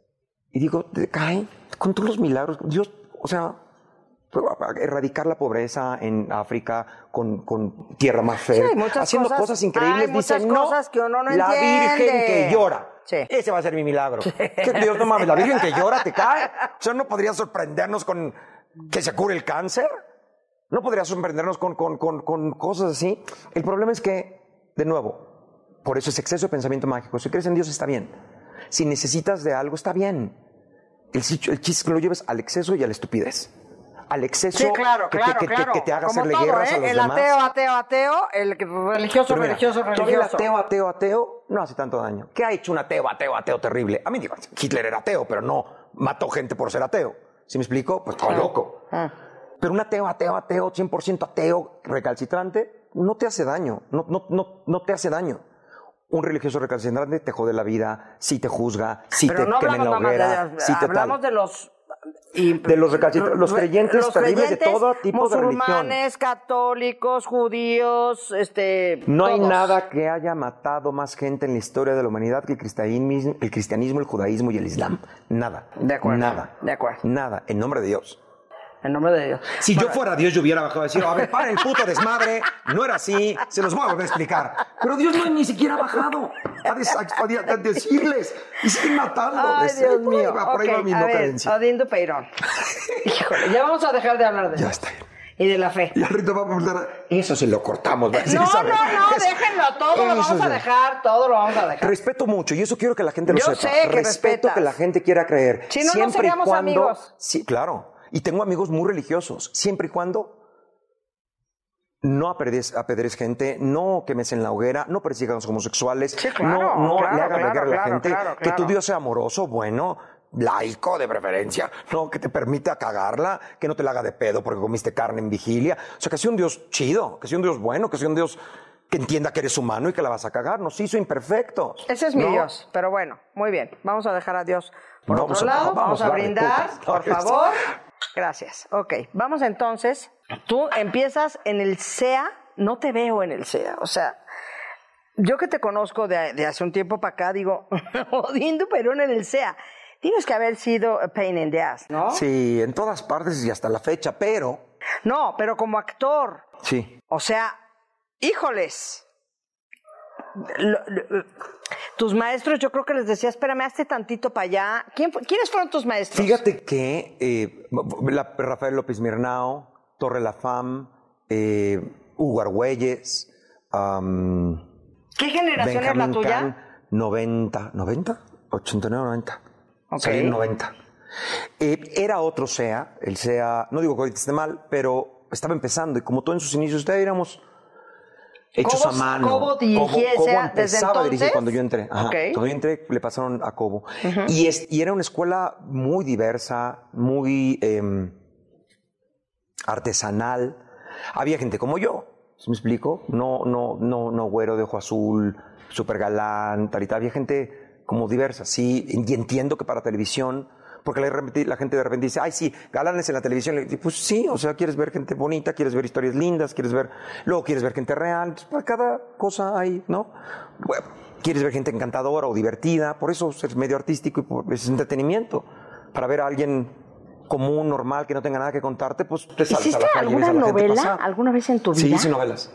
Y digo, cae con todos los milagros. Dios, o sea, erradicar la pobreza en África con, con tierra más fértil, Sí, hay muchas haciendo cosas- cosas, increíbles. hay muchas Dicen, no, cosas que uno no la entiende. Virgen que llora. Sí. Ese va a ser mi milagro. Que Dios, no mames, la Virgen que llora te cae. O sea, ¿no podría sorprendernos con que se cure el cáncer? ¿No podría sorprendernos con, con, con, con cosas así? El problema es que, de nuevo, por eso es exceso de pensamiento mágico. Si crees en Dios está bien. Si necesitas de algo está bien. El, el chiste es que lo lleves al exceso y a la estupidez. Al exceso Sí, claro, que, claro, te, que, claro. que te haga Como hacerle todo, guerras ¿eh? a los el demás. ateo, ateo, ateo, el religioso, Pero mira, religioso, todavía religioso. el ateo, ateo, ateo no hace tanto daño. ¿Qué ha hecho un ateo, ateo, ateo terrible? A mí digo, Hitler era ateo, pero no mató gente por ser ateo. ¿Sí me explico? Pues todo Ah. loco. Ah. Pero un ateo, ateo, ateo, cien por ciento ateo, recalcitrante, no te hace daño. No, no, no, no te hace daño. Un religioso recalcitrante te jode la vida, sí te juzga, sí Pero te no quema en la hablamos nada hoguera, más de, sí te hablamos tal. de los... y- De los recalcitrantes, los creyentes los terribles de creyentes, todo tipo de religión. musulmanes, católicos, judíos, este... No hay todos. nada que haya matado más gente en la historia de la humanidad que el cristianismo, el cristianismo, el judaísmo y el islam. Nada. De acuerdo. Nada. De acuerdo. Nada. En nombre de Dios. En nombre de Dios. Si yo fuera Dios, yo hubiera bajado a decir, a ver, para el puto desmadre, no era así, se los voy a volver a explicar. Pero Dios no ni siquiera ha bajado a, des- a- a decirles y siguen matando. Ay, De- Dios por ahí mío. va, por ahí Ok, va mi a no ver, creencia. Odín Dupeirón. Híjole, ya vamos a dejar de hablar de Ya eso. está bien. Y de la fe. Y ahorita vamos a volver a... Eso se lo cortamos. ¿va? Sí, No, no, ¿sabes? no, Eso- déjenlo, todo lo eso vamos a sí. dejar, todo lo vamos a dejar. Respeto mucho y eso quiero que la gente lo Yo sepa. sé que Respeto respetas. que la gente quiera creer. Si no, no Siempre y seríamos cuando- amigos. Sí, claro. Y tengo amigos muy religiosos. Siempre y cuando no apedrees, apedrees gente, no quemes en la hoguera, no persigas a los homosexuales, Sí, claro, no, no claro, le hagas la claro, guerra a la claro, gente, claro, que tu claro. Dios sea amoroso, bueno, laico de preferencia, no, que te permita cagarla, que no te la haga de pedo porque comiste carne en vigilia, o sea, que sea un Dios chido, que sea un Dios bueno, que sea un Dios que entienda que eres humano y que la vas a cagar, nos hizo imperfectos. Ese es mi ¿no? Dios, pero bueno, muy bien. Vamos a dejar a Dios por Vamos otro a- lado, vamos vamos, a a hablar de brindar, putas. por favor. Gracias. Ok, vamos entonces. Tú empiezas en el C E A, no te veo en el C E A, o sea, yo que te conozco de, de hace un tiempo para acá, digo, Odín Dupeirón en el C E A. Tienes que haber sido a pain in the ass, ¿no? Sí, en todas partes y hasta la fecha, pero... No, pero como actor, Sí. o sea, híjoles. Lo- lo- tus maestros, yo creo que les decía, espérame, hazte tantito para allá. ¿Quién fu- ¿Quiénes fueron tus maestros? Fíjate que eh, la- Rafael López Mirnao, Torre La Fam, eh, Hugo Argüelles, um, ¿Qué generación es la Benjamín tuya? Kahn, noventa, noventa, ochenta y nueve, noventa. Ok. Salí en noventa. Eh, era otro C E A, el C E A, no digo que ahorita esté mal, pero estaba empezando y como todo en sus inicios, ya éramos hechos ¿Cobo- a mano. Cobo dirigía Cobo- Cobo ese A desde empezaba a dirigir entonces? cuando yo entré. Ajá. Ok. Cuando yo entré, le pasaron a Cobo. y, es, y era una escuela muy diversa, muy eh, artesanal. Había gente como yo, ¿sí me explico? No, no, no, no güero de ojo azul, súper galán, tal y tal. Había gente como diversa, sí. Y entiendo que para televisión... Porque la, la gente de repente dice, ay, sí, galanes en la televisión. Le digo, pues sí, o sea, quieres ver gente bonita, quieres ver historias lindas, quieres ver, luego quieres ver gente real. Entonces, para cada cosa hay, ¿no? Bueno, quieres ver gente encantadora o divertida, por eso es medio artístico y por, es entretenimiento. Para ver a alguien común, normal, que no tenga nada que contarte, pues te sales a ¿Hiciste la calle y ves alguna a la gente novela pasar. alguna vez en tu vida? Sí, hice novelas.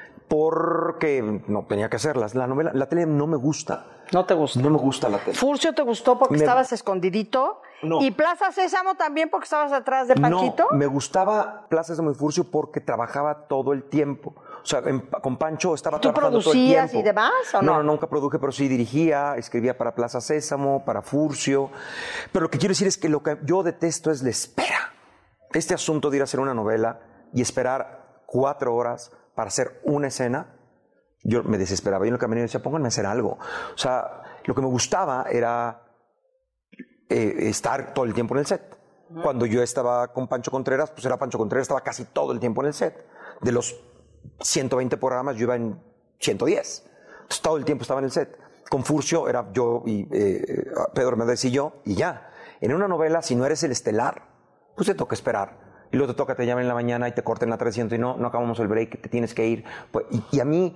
Porque no tenía que hacerlas. La novela, la tele no me gusta. No te gustó. No me gusta la tele. Furcio te gustó porque Me- estabas escondidito. No. Y Plaza Sésamo también porque estabas atrás de Panchito. No, me gustaba Plaza de Muy Furcio porque trabajaba todo el tiempo. O O sea, en- con Pancho estaba ¿Tú trabajando todo el producías tiempo. y demás, o no? No, nunca produje, pero sí dirigía, escribía para Plaza Sésamo, para Furcio. Pero lo que quiero decir es que lo que yo detesto es la espera. Este asunto de ir a hacer una novela y esperar cuatro horas para hacer una escena, yo me desesperaba. Yo en el camino decía, pónganme a hacer algo. O sea, lo que me gustaba era eh, estar todo el tiempo en el set. Cuando yo estaba con Pancho Contreras, pues era Pancho Contreras, estaba casi todo el tiempo en el set. De los ciento veinte programas, yo iba en ciento diez. Entonces, todo el tiempo estaba en el set. Con Furcio era yo y eh, Pedro Méndez y yo, y ya. En una novela, si no eres el estelar, pues te toca esperar. Y luego te toca, te llaman en la mañana y te corten la trescientos y no, no acabamos el break, te tienes que ir. Pues, y, y a mí,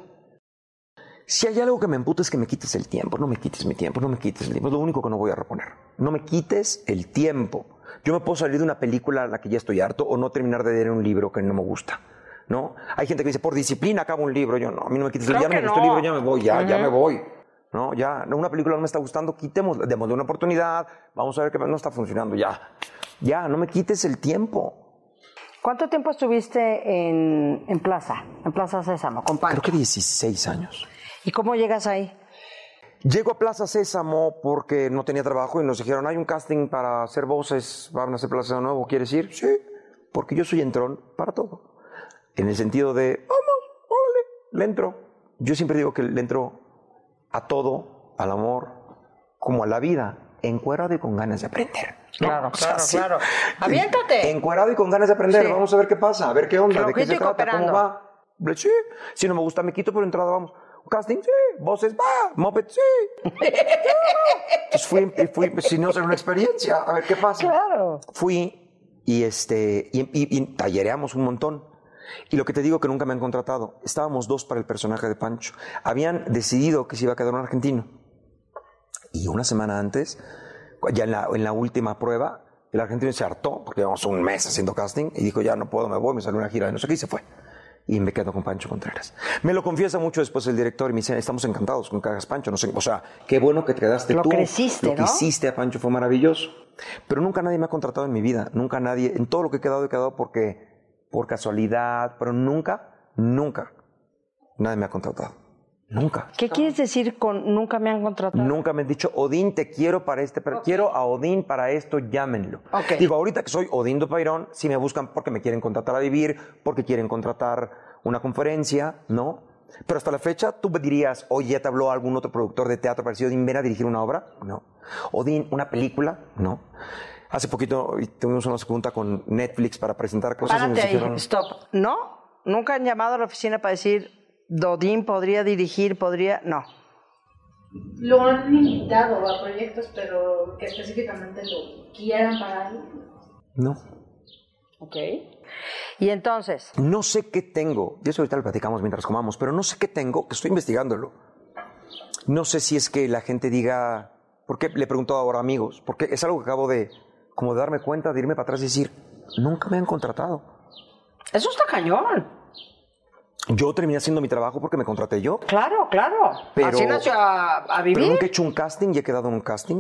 si hay algo que me emputa es que me quites el tiempo. No me quites mi tiempo, no me quites el tiempo. Es lo único que no voy a reponer. No me quites el tiempo. Yo me puedo salir de una película a la que ya estoy harto o no terminar de leer un libro que no me gusta, ¿no? Hay gente que dice, por disciplina acabo un libro. Yo, no, a mí no me quites el Creo ya no me que gustó no. el libro, ya me voy, ya, Uh-huh. ya me voy. No, ya, una película no me está gustando, quitemos, démosle una oportunidad, vamos a ver que no está funcionando, ya. Ya, no me quites el tiempo. ¿Cuánto tiempo estuviste en, en Plaza, en Plaza Sésamo, con Pancho? Creo que dieciséis años. ¿Y cómo llegas ahí? Llego a Plaza Sésamo porque no tenía trabajo y nos dijeron, hay un casting para hacer voces, van a hacer Plaza Sésamo nuevo, ¿quieres ir? Sí, porque yo soy entrón para todo. En el sentido de, vamos, órale, le entro. Yo siempre digo que le entro a todo, al amor, como a la vida, encuerado y con ganas de aprender. ¿no? Claro, O sea, claro, sí. claro. ¡Aviéntate! Encuerado y con ganas de aprender, Sí. vamos a ver qué pasa, a ver qué onda, de qué Flojito se y trata, cooperando. cómo va. Sí, si no me gusta me quito, pero entrada vamos. Casting, sí. Voces, va. Moped, sí. Entonces fui, fui, si no, será una experiencia, a ver qué pasa. Claro. Fui y, este, y, y, y tallereamos un montón. Y lo que te digo que nunca me han contratado, estábamos dos para el personaje de Pancho. Habían decidido que se iba a quedar un argentino. Y una semana antes, ya en la, en la última prueba, el argentino se hartó, porque llevamos un mes haciendo casting, y dijo, ya no puedo, me voy, me salió una gira de no sé qué, y se fue. Y me quedo con Pancho Contreras. Me lo confiesa mucho después el director y me dice, estamos encantados con que hagas Pancho. No sé, o sea, qué bueno que te quedaste Lo tú. creciste, Lo que ¿no? hiciste a Pancho fue maravilloso. Pero nunca nadie me ha contratado en mi vida. Nunca nadie, en todo lo que he quedado, he quedado porque, por casualidad, pero nunca, nunca, nadie me ha contratado. Nunca. ¿Qué quieres decir con nunca me han contratado? Nunca me han dicho, Odín, te quiero para este, pero quiero a Odín para esto, llámenlo. Ok. Digo, ahorita que soy Odín do Peirón, sí me buscan porque me quieren contratar a vivir, porque quieren contratar una conferencia, ¿no? Pero hasta la fecha, tú me dirías, oye, ¿ya te habló algún otro productor de teatro parecido Odín, ven a dirigir una obra? No. Odín, ¿una película? No. Hace poquito tuvimos una junta con Netflix para presentar cosas. Párate y nos ahí, dijeron, stop. ¿No? ¿Nunca han llamado a la oficina para decir, Dodín podría dirigir, podría...? No. Lo han invitado a proyectos, pero que específicamente lo quieran para algo. no. Ok. Y entonces, No sé qué tengo, y eso ahorita lo platicamos mientras comamos, pero no sé qué tengo, que estoy investigándolo. No sé si es que la gente diga, porque le he preguntado ahora a amigos, porque es algo que acabo de, como de darme cuenta, de irme para atrás y decir, nunca me han contratado. eso está cañón. Yo terminé haciendo mi trabajo porque me contraté yo, Claro, claro. Pero- Así nació a, a pero vivir. nunca he hecho un casting y he quedado en un casting.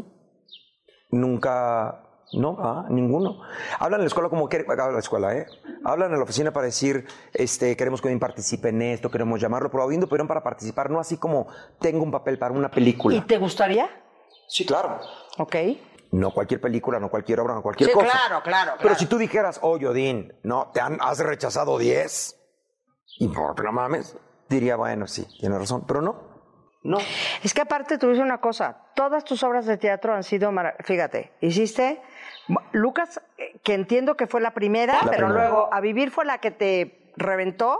Nunca... No, ah, ninguno. Hablan en la escuela como que hablan en la escuela, ¿eh? Hablan en la oficina para decir, este, queremos que Odín participe en esto, queremos llamarlo, pero Odín pero para participar, no así como tengo un papel para una película. ¿Y te gustaría? Sí, claro. Ok. No cualquier película, no cualquier obra, no cualquier Sí, cosa. claro, claro, Pero claro. si tú dijeras, oye, Odín, no, te han, has rechazado diez, y no, no mames, diría, bueno, sí, tienes razón, pero no, no. Es que aparte te voy a decir una cosa, todas tus obras de teatro han sido, mara- fíjate, hiciste Lucas, eh, que entiendo que fue la primera, La pero primera. luego A Vivir fue la que te reventó.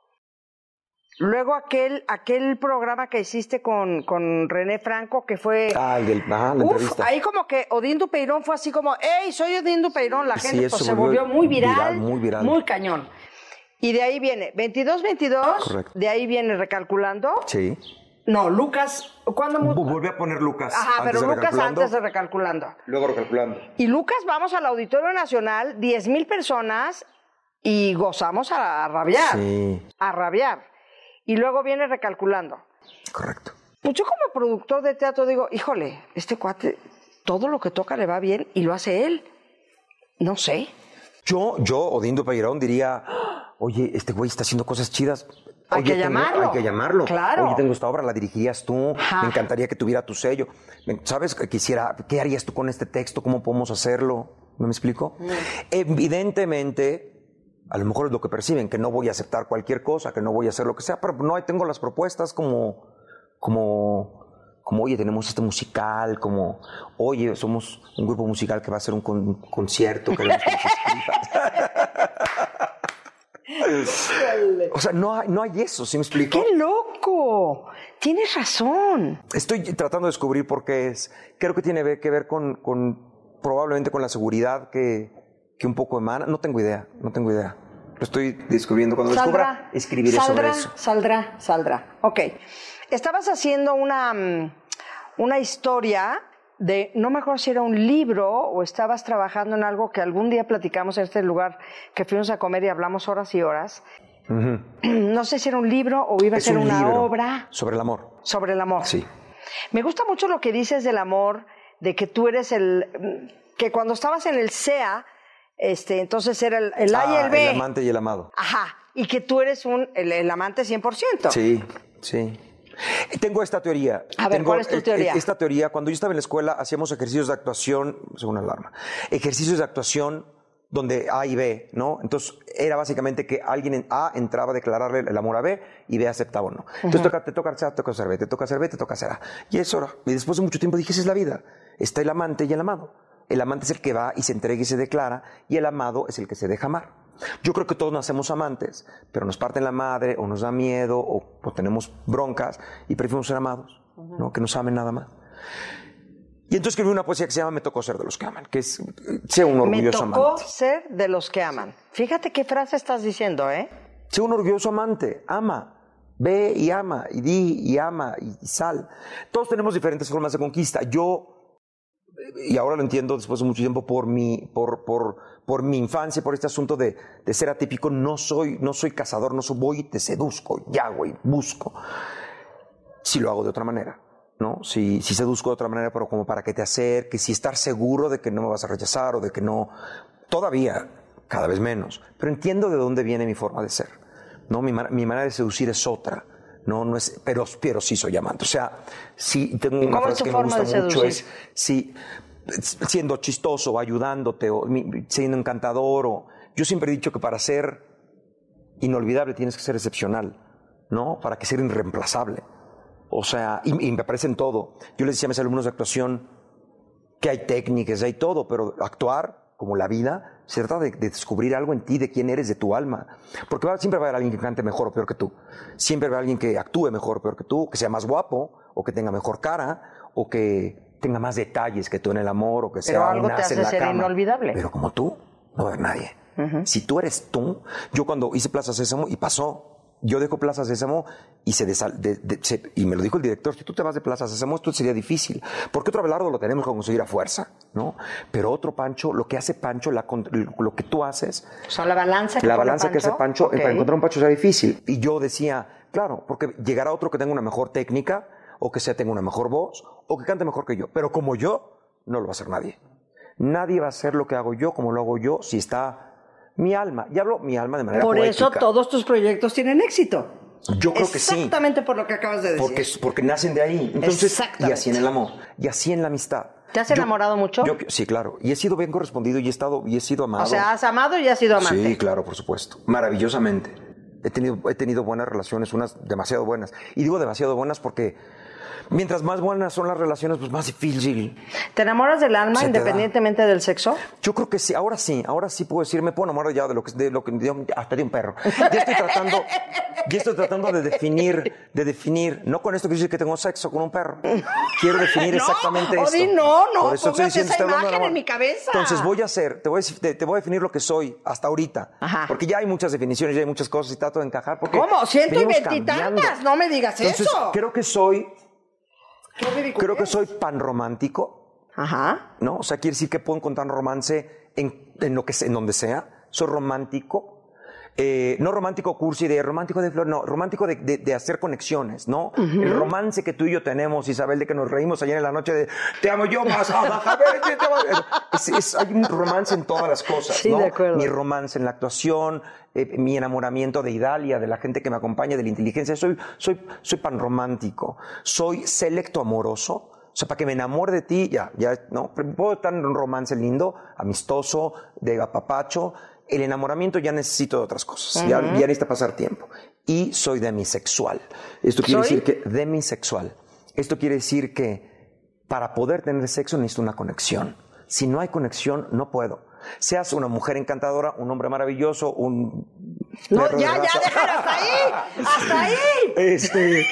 Luego aquel, aquel programa que hiciste con, con René Franco, que fue... Ah, el del, ah, la Uf, entrevista. ahí como que Odín Dupeirón fue así como, ¡Ey, soy Odín Dupeirón! La Sí, gente eso pues, se volvió volvió muy viral, viral, muy viral. muy cañón. Y de ahí viene veintidós veintidós, Correcto. de ahí viene Recalculando. Sí. No, Lucas, ¿cuándo? mu- Vu- Volví a poner Lucas. Ajá, antes pero de Lucas Recalculando, antes de Recalculando. Luego recalculando. Y Lucas, vamos al Auditorio Nacional, diez mil personas, y gozamos a, a rabiar. Sí, A rabiar. Y luego viene Recalculando. correcto. Pues yo como productor de teatro digo, híjole, este cuate, todo lo que toca le va bien y lo hace él. No sé. Yo, yo, Odín do Peirón, diría, oye, este güey está haciendo cosas chidas. Hay Oye, que tengo- llamarlo. Hay que llamarlo. Claro. Oye, tengo esta obra, la dirigirías tú. Ajá. Me encantaría que tuviera tu sello. Me- ¿Sabes? Quisiera, ¿qué harías tú con este texto? ¿Cómo podemos hacerlo? ¿No me explico? Mm. Evidentemente, a lo mejor es lo que perciben, que no voy a aceptar cualquier cosa, que no voy a hacer lo que sea, pero no, ahí tengo las propuestas como, como, como, oye, tenemos este musical, como, oye, somos un grupo musical que va a hacer un con- concierto, queremos que nos escribas. O sea, no hay, no hay eso, ¿sí me explico? ¡Qué loco! Tienes razón. Estoy tratando de descubrir por qué es. Creo que tiene que ver con, con probablemente con la seguridad que, que un poco emana. No tengo idea, no tengo idea. Lo estoy descubriendo. Cuando lo descubra, escribiré saldrá, sobre eso. Saldrá, saldrá. Ok. Estabas haciendo una, mm, una historia de, no me acuerdo si era un libro o estabas trabajando en algo que algún día platicamos en este lugar que fuimos a comer y hablamos horas y horas. Ujú. No sé si era un libro o iba a Es ser un una libro obra sobre el amor. sobre el amor. Sí. Me gusta mucho lo que dices del amor, de que tú eres el... que cuando estabas en el C E A, este, entonces era el, el A y Ah, el B. el amante y el amado. Ajá. Y que tú eres un, el, el amante cien por ciento. Sí, sí. Tengo esta teoría. A ver, Tengo, ¿cuál es tu eh, teoría? Esta teoría, cuando yo estaba en la escuela, hacíamos ejercicios de actuación, según la alarma, ejercicios de actuación donde A y B, ¿no? Entonces, era básicamente que alguien en A entraba a declararle el amor a B y B aceptaba o no. Entonces, toca, te toca hacer A, te toca hacer B, te toca hacer B, te toca hacer A. Y eso era. Y después de mucho tiempo dije, esa es la vida. Está el amante y el amado. El amante es el que va y se entrega y se declara, y el amado es el que se deja amar. Yo creo que todos nacemos amantes, pero nos parten la madre, o nos da miedo, o, o tenemos broncas, y preferimos ser amados, ¿no? Que nos amen nada más. Y entonces escribí una poesía que se llama Me tocó ser de los que aman, que es, sea un Me orgulloso tocó amante. ser de los que aman. Fíjate qué frase estás diciendo, ¿eh? Sea un orgulloso amante, ama, ve y ama, y di y ama, y, y sal. Todos tenemos diferentes formas de conquista. Yo, y ahora lo entiendo después de mucho tiempo, por mi, por, por, por mi infancia, por este asunto de, de ser atípico, no soy, no soy cazador, no soy, voy y te seduzco, ya, güey, busco. Si lo hago de otra manera, ¿no? Si, si seduzco de otra manera, pero como para que te acerques, si estar seguro de que no me vas a rechazar o de que no, todavía, cada vez menos, pero entiendo de dónde viene mi forma de ser, ¿no? Mi, mi manera de seducir es otra. No, no es, pero, pero sí soy amante. O sea, sí tengo una ¿Cómo es frase tu que me forma gusta de mucho, seducir? es sí, siendo chistoso, ayudándote, o mi- siendo encantador. O, yo siempre he dicho que para ser inolvidable tienes que ser excepcional, ¿no? Para que ser irreemplazable. O sea, y, y me parece en todo. Yo les decía a mis alumnos de actuación que hay técnicas, hay todo, pero actuar, como la vida, se trata de, de descubrir algo en ti, de quién eres, de tu alma. Porque va, siempre va a haber alguien que cante mejor o peor que tú. Siempre va a haber alguien que actúe mejor o peor que tú, que sea más guapo, o que tenga mejor cara, o que tenga más detalles que tú en el amor, o que sea Pero algo un te as hace en la ser cama. inolvidable. Pero como tú, no va a haber nadie. Si tú eres tú, yo cuando hice Plaza Sésamo, y pasó, yo dejo Plaza Sésamo y, se desal- de- de- se- y me lo dijo el director, si tú te vas de Plaza Sésamo, esto sería difícil, porque otro Abelardo lo tenemos que conseguir a fuerza, ¿no? Pero otro Pancho, lo que hace Pancho, la con- lo que tú haces, O sea, la balanza que la pone balanza que hace Pancho, Ok. para encontrar un Pancho sea difícil. Y yo decía, claro, porque llegará otro que tenga una mejor técnica, o que sea tenga una mejor voz, o que cante mejor que yo, pero como yo, no lo va a hacer nadie. Nadie va a hacer lo que hago yo, como lo hago yo, si está mi alma. Y hablo mi alma de manera Por eso poética. todos tus proyectos tienen éxito. Yo creo que sí. Exactamente por lo que acabas de decir. Porque, porque nacen de ahí. Entonces, Exactamente. y así en el amor, y así en la amistad. ¿Te has Yo- enamorado mucho? yo- sí, claro. Y he sido bien correspondido y he estado y he sido amado. O sea, has amado y has sido amante. Sí, claro, por supuesto. Maravillosamente. He tenido, he tenido buenas relaciones, unas demasiado buenas. Y digo demasiado buenas porque mientras más buenas son las relaciones, pues más difícil. ¿Te enamoras del alma Se te da. independientemente del sexo? Yo creo que sí, ahora sí, ahora sí puedo decir, me puedo enamorar ya de lo que, de lo que de- hasta de un perro. Ya estoy tratando, ya estoy tratando de definir, de definir, no con esto que decir que tengo sexo con un perro. Quiero definir No, exactamente Odi, esto. no, no, Por eso estoy pongas diciendo, esa estoy hablando de imagen amor. en mi cabeza. Entonces voy a hacer, te voy a, decir- te, te voy a definir lo que soy hasta ahorita. Ajá. Porque ya hay muchas definiciones, ya hay muchas cosas y trato de encajar. Porque ¿Cómo? Ciento y venimos veintitantas, cambiando. no me digas Entonces, eso. creo que soy, Qué ridículo creo que es. soy panromántico. Ajá. ¿No? O sea, quiere decir que puedo encontrar romance en, en lo que sea, en donde sea. Soy romántico. Eh, no romántico cursi de romántico de flor, no, romántico de, de, de hacer conexiones, ¿no? Uh-huh. El romance que tú y yo tenemos, Isabel, de que nos reímos ayer en la noche de te amo yo más, a ver, te amo. Es, es, hay un romance en todas las cosas, sí, ¿no? De acuerdo. Mi romance en la actuación, eh, mi enamoramiento de Idalia, de la gente que me acompaña, de la inteligencia. Soy, soy, soy panromántico, soy selecto amoroso. O sea, para que me enamore de ti, ya, ya, ¿no? Puedo estar en un romance lindo, amistoso, de apapacho. El enamoramiento ya necesito de otras cosas. Uh-huh. Ya, ya necesita pasar tiempo. Y soy demisexual. Esto quiere ¿Soy? decir que... Demisexual. Esto quiere decir que para poder tener sexo necesito una conexión. Si no hay conexión, no puedo. Seas una mujer encantadora, un hombre maravilloso, un... No, ya, ya, déjalo hasta ahí. ¡Hasta ahí! Este...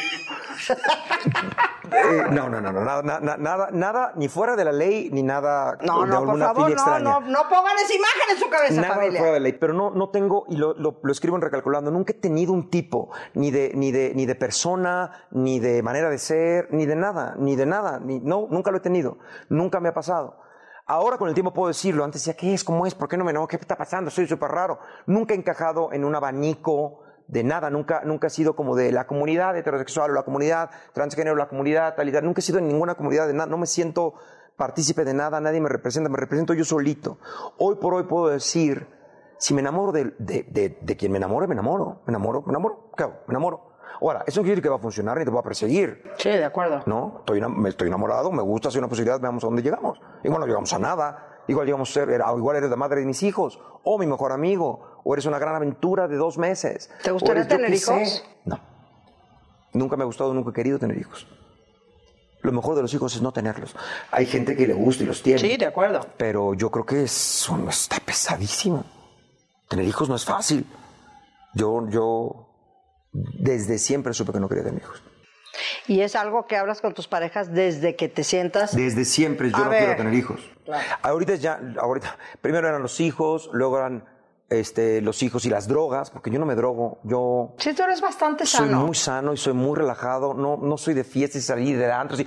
Eh, no, no, no, no, nada, nada, nada, nada, ni fuera de la ley, ni nada no, de no, alguna por favor, filia no, extraña. No, no pongan esa imagen en su cabeza, nada familia. Fuera de la ley, pero no, no tengo, y lo, lo, lo escribo en Recalculando, nunca he tenido un tipo, ni de, ni de, ni de persona, ni de manera de ser, ni de nada, ni de nada, ni, no, nunca lo he tenido, nunca me ha pasado. Ahora con el tiempo puedo decirlo, antes decía, ¿qué es? ¿Cómo es? ¿Por qué no me no? ¿Qué está pasando? Soy súper raro. Nunca he encajado en un abanico de nada, nunca, nunca he sido como de la comunidad heterosexual o la comunidad transgénero, la comunidad tal y tal. Nunca he sido en ninguna comunidad de nada, no me siento partícipe de nada, nadie me representa, me represento yo solito. Hoy por hoy puedo decir, si me enamoro de, de, de, de quien me enamore, me enamoro, me enamoro, me enamoro, ¿qué hago? Me enamoro. Ahora, eso no quiere decir que va a funcionar ni te va a perseguir. Sí, de acuerdo. No, estoy, me estoy enamorado, me gusta, si hay una posibilidad, veamos a dónde llegamos. Igual no llegamos a nada. Igual llegamos a ser, igual eres la madre de mis hijos, o mi mejor amigo, o eres una gran aventura de dos meses. ¿Te gustaría eres, tener hijos? Sé. No. Nunca me ha gustado, nunca he querido tener hijos. Lo mejor de los hijos es no tenerlos. Hay gente que le gusta y los tiene. Sí, de acuerdo. Pero yo creo que es, está pesadísimo. Tener hijos no es fácil. Yo, yo desde siempre supe que no quería tener hijos. ¿Y es algo que hablas con tus parejas desde que te sientas? Desde siempre yo a no ver. quiero tener hijos. Claro. Ahorita ya, ahorita, primero eran los hijos, luego eran este, los hijos y las drogas, porque yo no me drogo, yo... Sí, tú eres bastante soy sano. Soy muy sano y soy muy relajado, no, no soy de fiestas y salir de antros y...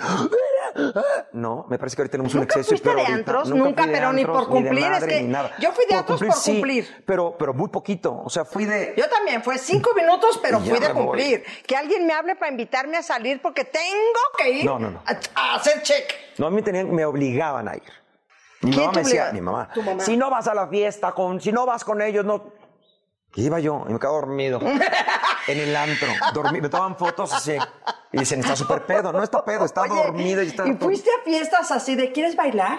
No, me parece que ahorita tenemos un ¿Nunca exceso. fuiste pero de ahorita, antros? Nunca, Nunca, fui de pero antros, ni por cumplir. Ni de madre, es que ni nada. yo fui de por antros cumplir, por cumplir. Sí, pero, pero muy poquito. O sea, fui de... Yo también, fue cinco minutos, pero Y fui ya de me cumplir. Voy. Que alguien me hable para invitarme a salir porque tengo que ir no, no, no. A, a hacer check. No, a mí me, tenían, me obligaban a ir. Mi ¿Quién mamá te me decía, obliga? mi mamá, ¿Tu mamá? Si no vas a la fiesta, con, si no vas con ellos, no... Y iba yo, y me quedaba dormido en el antro. Dormí, me tomaban fotos así. Y dicen, está súper pedo. No está pedo, está Oye, dormido. Y, está ¿y fuiste a fiestas así de, ¿quieres bailar?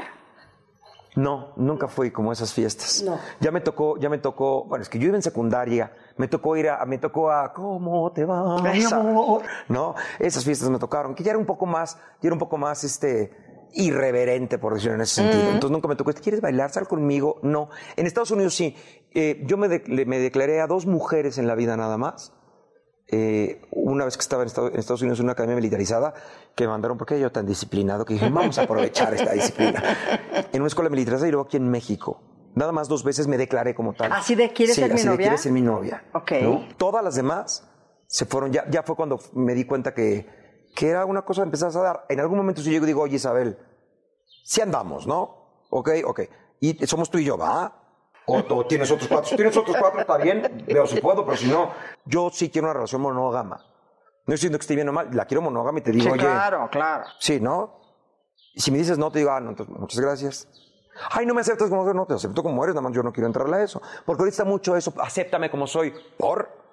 No, nunca fui como a esas fiestas. No. Ya me tocó, ya me tocó, bueno, es que yo iba en secundaria, me tocó ir a, me tocó a, ¿cómo te va, mi amor? ¿No? Esas fiestas me tocaron, que ya era un poco más, ya era un poco más, este... irreverente, por decirlo en ese sentido. Mm. Entonces nunca me tocó, ¿quieres bailar? Sal conmigo. No. En Estados Unidos sí. Eh, yo me, de, me declaré a dos mujeres en la vida nada más. Eh, una vez que estaba en Estados, en Estados Unidos en una academia militarizada, que me mandaron, ¿por qué yo tan disciplinado? Que dije, vamos a aprovechar esta disciplina. En una escuela militarizada y luego aquí en México. Nada más dos veces me declaré como tal. ¿Así de quieres sí, ser mi así novia? de quieres ser mi novia. Ok. ¿No? Todas las demás se fueron, ya, ya fue cuando me di cuenta que que era una cosa que empezás a dar. En algún momento si llego y digo, oye, Isabel, si andamos, ¿no? Ok, ok. Y somos tú y yo, ¿va? O, o tienes otros cuatro. Si tienes otros cuatro, está bien. Veo si puedo, pero si no, yo sí quiero una relación monógama. No estoy diciendo que esté bien o mal. La quiero monógama y te digo, sí, oye. claro, claro. Sí, ¿no? Y si me dices no, te digo, ah, no, entonces, muchas gracias. Ay, no me aceptas como eres. No, te acepto como eres. Nada más yo no quiero entrarle a eso. Porque ahorita está mucho eso. Acéptame como soy. ¿Por?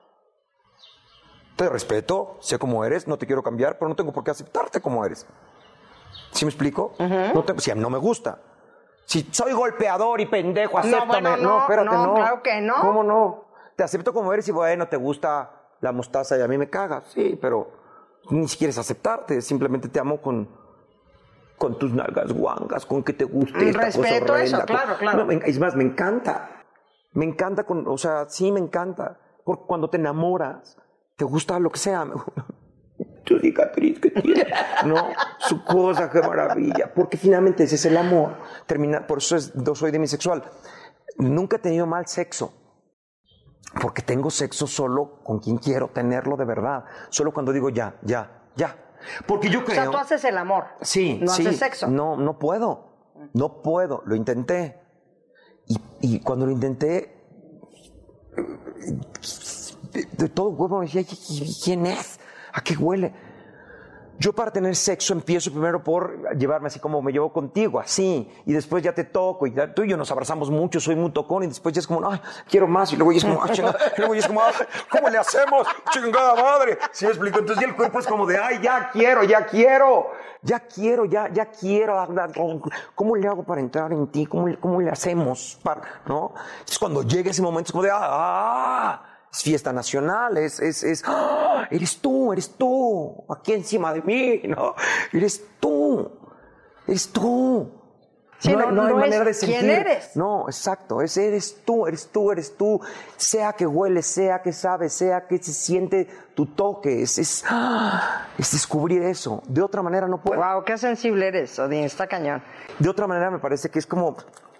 Te respeto, sé cómo eres, no te quiero cambiar, pero no tengo por qué aceptarte como eres. ¿Sí me explico? Uh-huh. No te, si a mí no me gusta. Si soy golpeador y pendejo, acéptame. No, bueno, no, no, espérate, no, no. Claro que no. ¿Cómo no? Te acepto como eres y bueno, te gusta la mostaza y a mí me cagas. Sí, pero ni siquiera es aceptarte. Simplemente te amo con, con tus nalgas guangas, con que te guste esta respeto cosa horrenda. Eso, claro, claro. No, es más, me encanta. Me encanta, con, o sea, sí me encanta. Porque cuando te enamoras, te gusta lo que sea. Tu cicatriz que tiene, ¿no? Su cosa, qué maravilla. Porque finalmente ese es el amor. Termina, por eso es, yo soy demisexual. Nunca he tenido mal sexo. Porque tengo sexo solo con quien quiero tenerlo de verdad. Solo cuando digo ya, ya, ya. Porque yo creo... O sea, tú haces el amor. Sí, no sí. haces sexo. No, no puedo. No puedo. Lo intenté. Y, y cuando lo intenté... De, de todo huevo me decía, ¿quién es? ¿A qué huele? Yo para tener sexo empiezo primero por llevarme así como me llevo contigo, así, y después ya te toco, y ya, tú y yo nos abrazamos mucho, soy muy tocón, y después ya es como, ay, quiero más, y luego ya es como, ay, chingada, y luego ya es como, ay, ¿cómo le hacemos? Chingada madre, ¿sí me explico? Entonces ya el cuerpo es como de, ay, ya quiero, ya quiero, ya quiero, ya, ya quiero, ¿cómo le hago para entrar en ti? ¿Cómo, cómo le hacemos? Para, ¿no? Entonces cuando llega ese momento es como de, ah, es fiesta nacional, es, es, es, ¡ah! Eres tú, eres tú, aquí encima de mí, ¿no? Eres tú, eres tú. Sí, no, no, hay, no hay no manera de es sentir. quién eres. No, exacto, es eres tú, eres tú, eres tú. Sea que huele, sea que sabe, sea que se siente tu toque, es, es, ¡ah! Es descubrir eso. De otra manera no puedo. Wow, qué sensible eres, Odín, está cañón. De otra manera me parece que es como...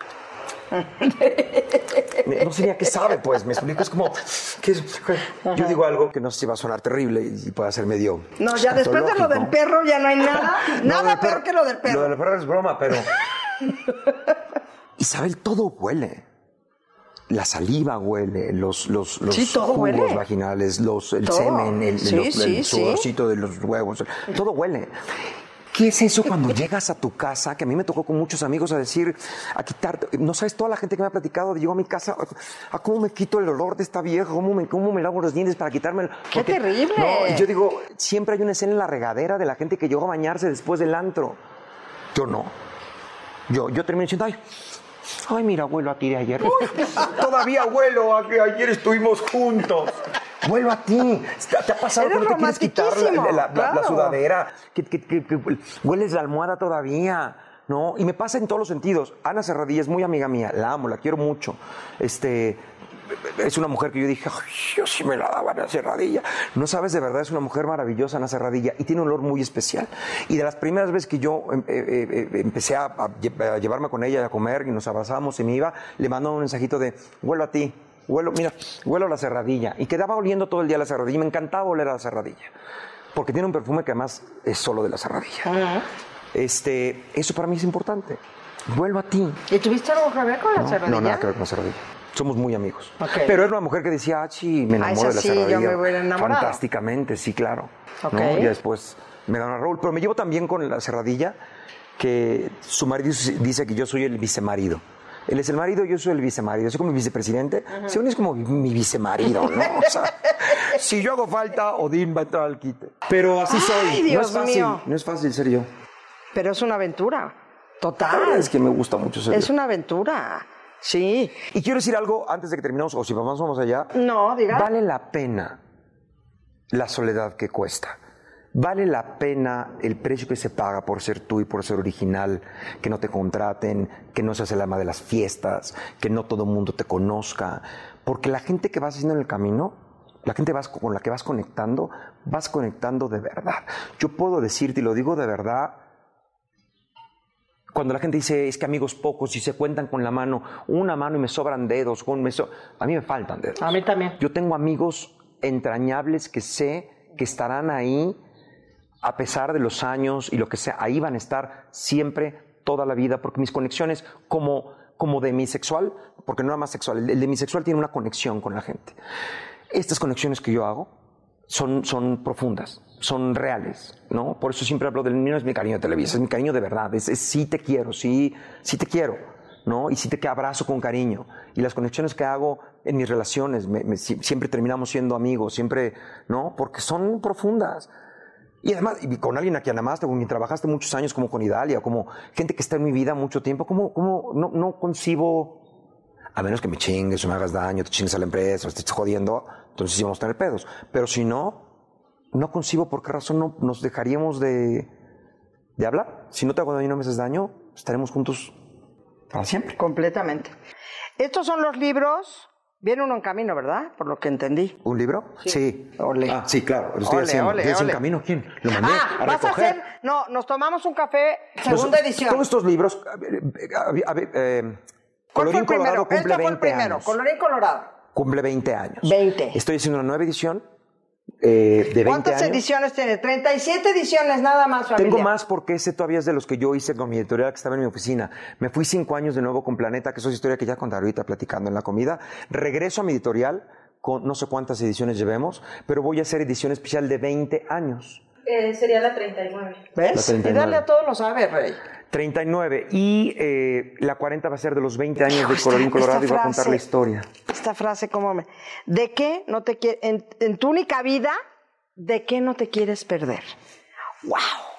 No sé ni a qué sabe, pues, me explico, es como que es, yo digo algo que no sé si va a sonar terrible y puede ser medio no, ya después de lo del perro ya no hay nada, nada no, peor que lo del perro. Lo del perro es broma, pero Isabel, todo huele. La saliva huele, los, los, los sí, todo jugos huele. vaginales, los, el todo. semen, el, sí, los, sí, el sudorcito sí. de los huevos, todo huele. ¿Qué es eso cuando llegas a tu casa? Que a mí me tocó con muchos amigos a decir, a quitar, no sabes, toda la gente que me ha platicado, llego a mi casa, a cómo me quito el olor de esta vieja, cómo me, cómo me lavo los dientes para quitarme. ¡Qué terrible! No, y yo digo, siempre hay una escena en la regadera de la gente que llegó a bañarse después del antro. Yo no. Yo, yo termino diciendo, ay, ay, mira, abuelo, a ti de ayer. Todavía abuelo, a que ayer estuvimos juntos. Vuelvo a ti. ¿Te ha pasado Eres que no te quieres quitar la, la, la, claro. la sudadera? Que, que, que, que hueles la almohada todavía, ¿no? Y me pasa en todos los sentidos. Ana Serradilla es muy amiga mía, la amo, la quiero mucho. Este, es una mujer que yo dije, ay, yo sí me la daba Ana Serradilla. No sabes, de verdad, es una mujer maravillosa, Ana Serradilla, y tiene un olor muy especial. Y de las primeras veces que yo eh, eh, empecé a, a llevarme con ella a comer y nos abrazábamos y me iba, le mandó un mensajito de, vuelvo a ti. Huelo, mira, huelo a la Serradilla. Y quedaba oliendo todo el día a la Serradilla. Y me encantaba oler a la Serradilla. Porque tiene un perfume que además es solo de la Serradilla. Uh-huh. Este, eso para mí es importante. Vuelvo a ti. ¿Y tuviste algo que ver con la no, Serradilla? No, nada que ver con la Serradilla. Somos muy amigos. Okay. Pero era una mujer que decía, ah, sí, me enamoro ah, de la sí, Serradilla. Yo me voy a enamorar. Fantásticamente, sí, claro. Okay. ¿No? Y después me ganó Raúl. Pero me llevo también con la Serradilla, que su marido dice que yo soy el vicemarido. Él es el marido, yo soy el vicemarido. Soy como el vicepresidente. Uh-huh. Según es como mi vicemarido, ¿no? O sea, si yo hago falta, Odín va a entrar al quite. Pero así soy. Ay, Dios no es fácil, mío. no es fácil ser yo. Pero es una aventura. Total. La verdad es que me gusta mucho ser Es yo. una aventura. Sí. Y quiero decir algo antes de que terminemos, o si vamos, vamos allá. No, diga. Vale la pena la soledad que cuesta. Vale la pena el precio que se paga por ser tú y por ser original, que no te contraten, que no seas el alma de las fiestas, que no todo el mundo te conozca. Porque la gente que vas haciendo en el camino, la gente vas, con la que vas conectando, vas conectando de verdad. Yo puedo decirte, y lo digo de verdad, cuando la gente dice, es que amigos pocos, y se cuentan con la mano, una mano y me sobran dedos, con me so... a mí me faltan dedos. A mí también. Yo tengo amigos entrañables que sé que estarán ahí a pesar de los años y lo que sea, ahí van a estar siempre, toda la vida, porque mis conexiones, como, como de mi sexual, porque no nada más sexual, el de mi sexual tiene una conexión con la gente. Estas conexiones que yo hago son, son profundas, son reales, ¿no? Por eso siempre hablo del mío, no es mi cariño de Televisa, es mi cariño de verdad, es, es sí te quiero, sí, sí te quiero, ¿no? Y sí te abrazo con cariño. Y las conexiones que hago en mis relaciones, me, me, siempre terminamos siendo amigos, siempre, ¿no? Porque son profundas. Y además, y con alguien a quien amaste, con quien trabajaste muchos años, como con Idalia, como gente que está en mi vida mucho tiempo, ¿cómo, cómo no, no concibo, a menos que me chingues o me hagas daño, te chingues a la empresa, o te estés jodiendo, entonces sí vamos a tener pedos. Pero si no, no concibo por qué razón no nos dejaríamos de, de hablar. Si no te hago daño y no me haces daño, estaremos juntos para siempre. Completamente. Estos son los libros. Viene uno en camino, ¿verdad? Por lo que entendí. ¿Un libro? Sí. sí. Ole. Ah, sí, claro, lo estoy ole, haciendo. Ole, ¿Tienes ole. en camino? ¿Quién? Lo mandé ah, a vas recoger. a hacer... No, nos tomamos un café, segunda pues, edición. Todos estos libros... A ver, a ver, eh, Colorín Colorado cumple este fue el veinte primero, años. Colorín Colorado. Cumple veinte años. veinte. Estoy haciendo una nueva edición eh, de veinte ¿Cuántas años. ediciones tiene? treinta y siete ediciones nada más, familia. Tengo más porque ese todavía es de los que yo hice con mi editorial que estaba en mi oficina. Me fui cinco años de nuevo con Planeta, que es una historia que ya contaré ahorita platicando en la comida. Regreso a mi editorial con no sé cuántas ediciones llevemos, pero voy a hacer edición especial de veinte años. Eh, sería la treinta y nueve. ¿Ves? La treinta y Y nueve. dale a todos lo sabe, Rey. treinta y nueve. Y eh, la cuarenta va a ser de los veinte años de Esta- Colorín Colorado y esta va a contar frase- la historia. Esta frase, ¿cómo me...? ¿De qué no te quieres... En, en tu única vida, ¿de qué no te quieres perder? ¡Wow!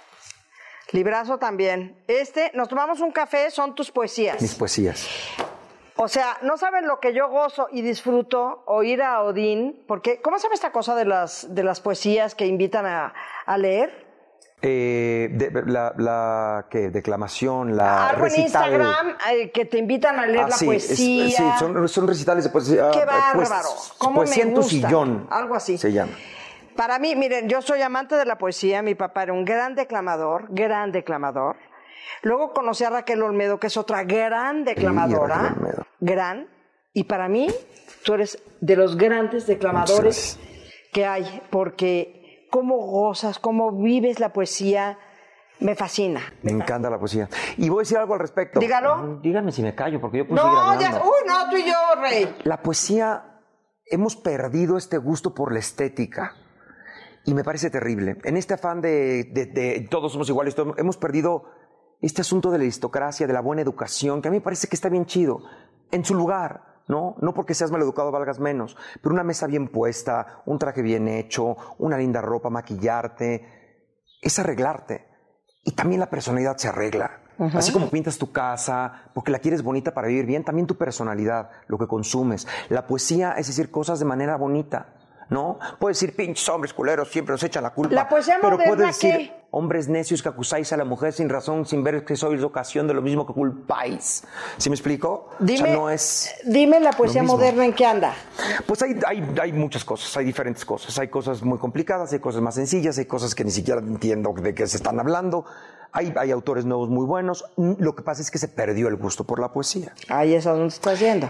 Librazo también. Este, nos tomamos un café, son tus poesías. Mis poesías. O sea, no saben lo que yo gozo y disfruto oír a Odín, porque ¿cómo se llama esta cosa de las, de las poesías que invitan a, a leer? Eh, de- la, la ¿qué? Declamación, la Algo en recital. Instagram eh, que te invitan a leer Ah, la sí, es- poesía. sí, son, son recitales de poesía. ¡Qué ah, pues, bárbaro! ¿Cómo poesía me en tu gusta? sillón. Algo así. Se llama. Para mí, miren, yo soy amante de la poesía. Mi papá era un gran declamador, gran declamador. Luego conocí a Raquel Olmedo, que es otra gran declamadora. Raquel Olmedo. Gran. Y para mí, tú eres de los grandes declamadores que hay, porque cómo gozas, cómo vives la poesía, me fascina. Me encanta la poesía. Y voy a decir algo al respecto. Dígalo. Díganme si me callo, porque yo puedo seguir No, hablando. ya, uy, no, tú y yo, Rey. La poesía, hemos perdido este gusto por la estética. Y me parece terrible. En este afán de, de, de todos somos iguales, todos- hemos perdido este asunto de la aristocracia, de la buena educación, que a mí me parece que está bien chido, en su lugar. ¿No? No porque seas maleducado valgas menos, pero una mesa bien puesta, un traje bien hecho, una linda ropa, maquillarte, es arreglarte. Y también la personalidad se arregla. Uh-huh. Así como pintas tu casa, porque la quieres bonita para vivir bien, también tu personalidad, lo que consumes. La poesía es decir cosas de manera bonita, ¿no? Puedes decir, pinches hombres culeros, siempre nos echan la culpa. La poesía pero moderna, puedes decir, ¿qué? hombres necios que acusáis a la mujer sin razón, sin ver que sois ocasión de lo mismo que culpáis. ¿Sí me explico? Dime, o sea, no es dime la poesía lo mismo. moderna, ¿en qué anda? Pues hay, hay, hay muchas cosas, hay diferentes cosas. Hay cosas muy complicadas, hay cosas más sencillas, hay cosas que ni siquiera entiendo de qué se están hablando. Hay, hay autores nuevos muy buenos. Lo que pasa es que se perdió el gusto por la poesía. Ahí es a donde estás yendo.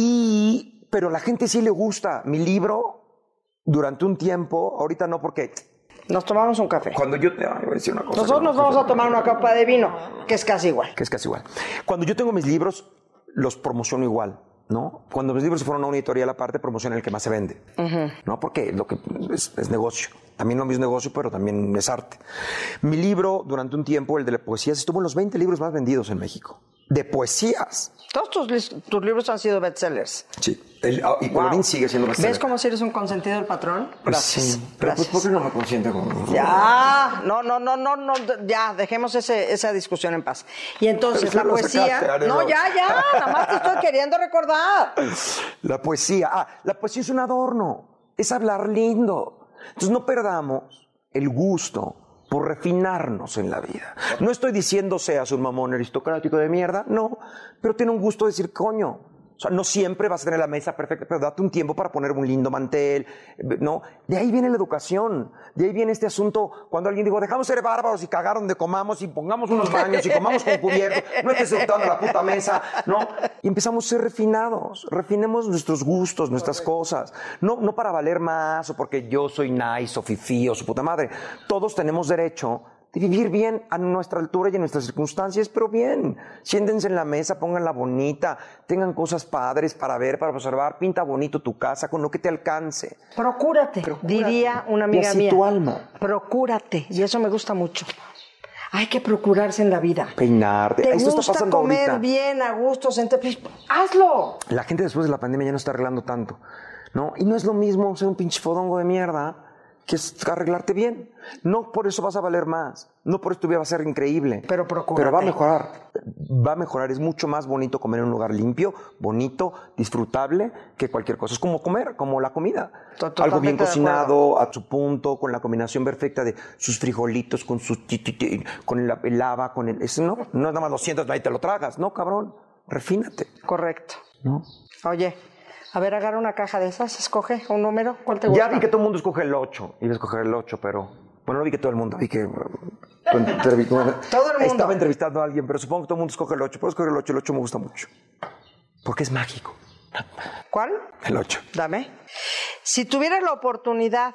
Y, pero a la gente sí le gusta. Mi libro, durante un tiempo, ahorita no porque... Nos tomamos un café. Cuando yo te... Ay, voy a decir una cosa. Nosotros que nos no- vamos a tomar una copa de vino, que es casi igual. que es casi igual. Cuando yo tengo mis libros, los promociono igual, ¿no? Cuando mis libros se fueron a una editorial aparte, promociono el que más se vende, uh-huh. ¿no? Porque lo que es, es negocio. También lo mismo es negocio, pero también es arte. Mi libro, durante un tiempo, el de la poesía, estuvo en los veinte libros más vendidos en México. De poesías. Todos tus, lis- tus libros han sido bestsellers. Sí. El, ah, y Colorín Wow. sigue siendo bestseller. ¿Ves cómo si eres un consentido del patrón? Pues Gracias. sí. Pero pues, Gracias. ¿por qué no me consiente con... Ya, no, no, no, no, no, ya, dejemos ese, esa discusión en paz. Y entonces, Pero la lo poesía... sacaste, Arero. No, ya, ya, nada más te estoy queriendo recordar. La poesía. Ah, la poesía es un adorno. Es hablar lindo. Entonces no perdamos el gusto por refinarnos en la vida. No estoy diciendo seas un mamón aristocrático de mierda, no, pero tiene un gusto de decir coño. O sea, no siempre vas a tener la mesa perfecta, pero date un tiempo para poner un lindo mantel, ¿no? De ahí viene la educación, de ahí viene este asunto, cuando alguien dijo, dejamos ser bárbaros y cagar donde comamos y pongamos unos baños y comamos con cubierto, no estés sentando la puta mesa, ¿no? Y empezamos a ser refinados, refinemos nuestros gustos, nuestras cosas, no, no para valer más o porque yo soy nice o fifí o su puta madre. Todos tenemos derecho de vivir bien a nuestra altura y en nuestras circunstancias, pero bien. Siéntense en la mesa, pónganla bonita, tengan cosas padres para ver, para observar, pinta bonito tu casa con lo que te alcance. Procúrate, Procúrate. diría una amiga Y así mía. tu alma. Procúrate, y eso me gusta mucho. Hay que procurarse en la vida. Peinarte. ¿Te Esto está gusta pasando comer ahorita. bien, a gusto, sentir- pues, hazlo. La gente después de la pandemia ya no está arreglando tanto, ¿no? Y no es lo mismo ser un pinche fodongo de mierda que es arreglarte bien. No por eso vas a valer más. No por eso tu vida va a ser increíble. Pero procúrate. Pero va a mejorar. Va a mejorar. Es mucho más bonito comer en un lugar limpio, bonito, disfrutable que cualquier cosa. Es como comer, como la comida. Totalmente Algo bien de cocinado, a su punto, con la combinación perfecta de sus frijolitos, con sus ti- ti- ti- con el, el haba, con el... Eso no, no es nada más lo sientas, ahí te lo tragas. No, cabrón. Refínate. Correcto. ¿No? Oye, a ver, agarra una caja de esas, escoge un número, ¿cuál te gusta? Ya vi que todo el mundo escoge el ocho. Iba a escoger el ocho, pero... Bueno, no vi que todo el mundo. Vi que... uh, tu entrevi- Todo el mundo. Estaba entrevistando a alguien, pero supongo que todo el mundo escoge el ocho. Puedo escoger el ocho. El ocho me gusta mucho. Porque es mágico. ¿Cuál? El ocho. Dame. Si tuvieras la oportunidad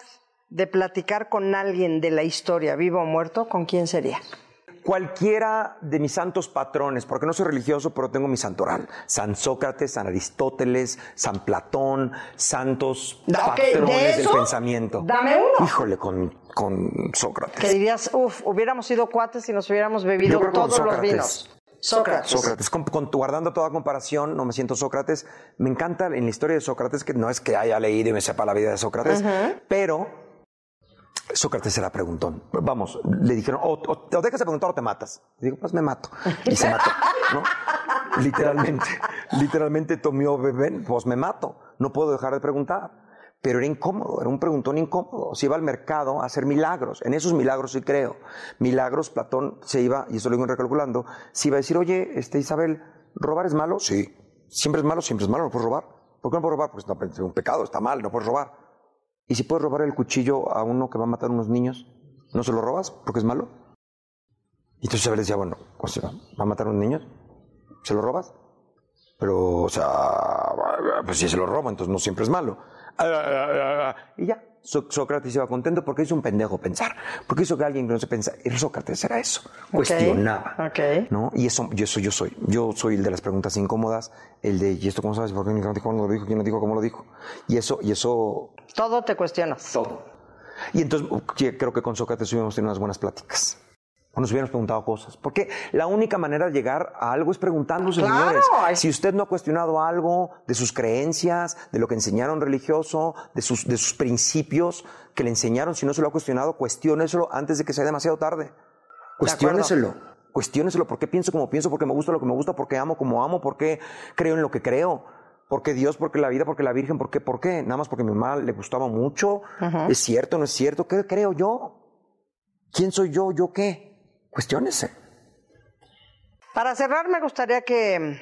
de platicar con alguien de la historia, vivo o muerto, ¿con quién sería? Cualquiera de mis santos patrones, porque no soy religioso, pero tengo mi santoral. San Sócrates, San Aristóteles, San Platón, santos Okay, patrones ¿de eso? del pensamiento. Dame uno. Híjole, con, con Sócrates. Que dirías, uff, hubiéramos sido cuates si nos hubiéramos bebido Yo creo que con todos los Sócrates. vinos. Sócrates. Sócrates, con, con, guardando toda comparación, no me siento Sócrates. Me encanta en la historia de Sócrates, que no es que haya leído y me sepa la vida de Sócrates, uh-huh. pero Sócrates era preguntón. Vamos, le dijeron, o, o te dejas de preguntar o te matas. Digo, pues me mato. Y se mató, ¿no? Literalmente, literalmente tomó bebé, pues me mato. No puedo dejar de preguntar. Pero era incómodo, era un preguntón incómodo. Se iba al mercado a hacer milagros. En esos milagros sí creo. Milagros, Platón se iba, y eso lo digo recalculando, se iba a decir, oye, este, Isabel, ¿robar es malo? Sí. ¿Siempre es malo? Siempre es malo, no puedes robar. ¿Por qué no puedes robar? Pues no, es un pecado, está mal, no puedes robar. ¿Y si puedes robar el cuchillo a uno que va a matar a unos niños? ¿No se lo robas porque es malo? Y entonces Isabel decía, bueno, o sea, ¿va a matar a unos niños? ¿Se lo robas? Pero, o sea, pues si se lo roba, entonces no siempre es malo. Y ya, Sócrates iba contento porque hizo un pendejo pensar. Porque hizo que alguien que no se pensaba, Sócrates era eso, cuestionaba. Okay. ¿No? Y eso, yo, eso yo soy. Yo soy el de las preguntas incómodas, el de, ¿y esto cómo sabes? ¿Por qué no dijo cómo lo dijo? ¿Quién lo dijo? ¿Cómo lo dijo? Y eso, y eso... Todo te cuestionas. Todo. Y entonces creo que con Sócrates hubiéramos tenido unas buenas pláticas. O nos hubiéramos preguntado cosas. Porque la única manera de llegar a algo es preguntándose, claro. señores. Si usted no ha cuestionado algo de sus creencias, de lo que enseñaron religioso, de sus, de sus principios que le enseñaron, si no se lo ha cuestionado, cuestióneselo antes de que sea demasiado tarde. Cuestióneselo. Cuestióneselo. ¿Por qué pienso como pienso? ¿Por qué me gusta lo que me gusta? ¿Por qué amo como amo? ¿Por qué creo en lo que creo? ¿Por qué Dios? ¿Por qué la vida? ¿Por qué la Virgen? ¿Por qué? ¿Por qué? Nada más porque a mi mamá le gustaba mucho. Uh-huh. ¿Es cierto? ¿No es cierto? ¿Qué creo yo? ¿Quién soy yo? ¿Yo qué? Cuestiónese. Para cerrar, me gustaría que,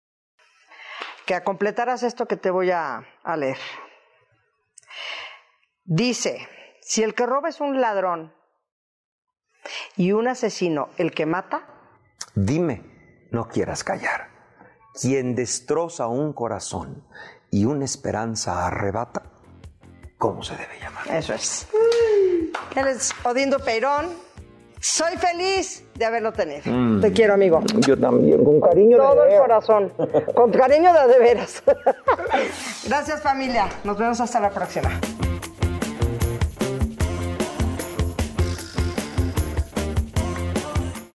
que completaras esto que te voy a, a leer. Dice, si el que roba es un ladrón y un asesino el que mata... Dime, no quieras callar. Quien destroza un corazón y una esperanza arrebata, ¿cómo se debe llamar? Eso es. Eres Odindo Peirón. Soy feliz de haberlo tenido. Mm. Te quiero, amigo. Yo también, con cariño de todo el corazón. Con cariño de de veras. Gracias, familia. Nos vemos hasta la próxima.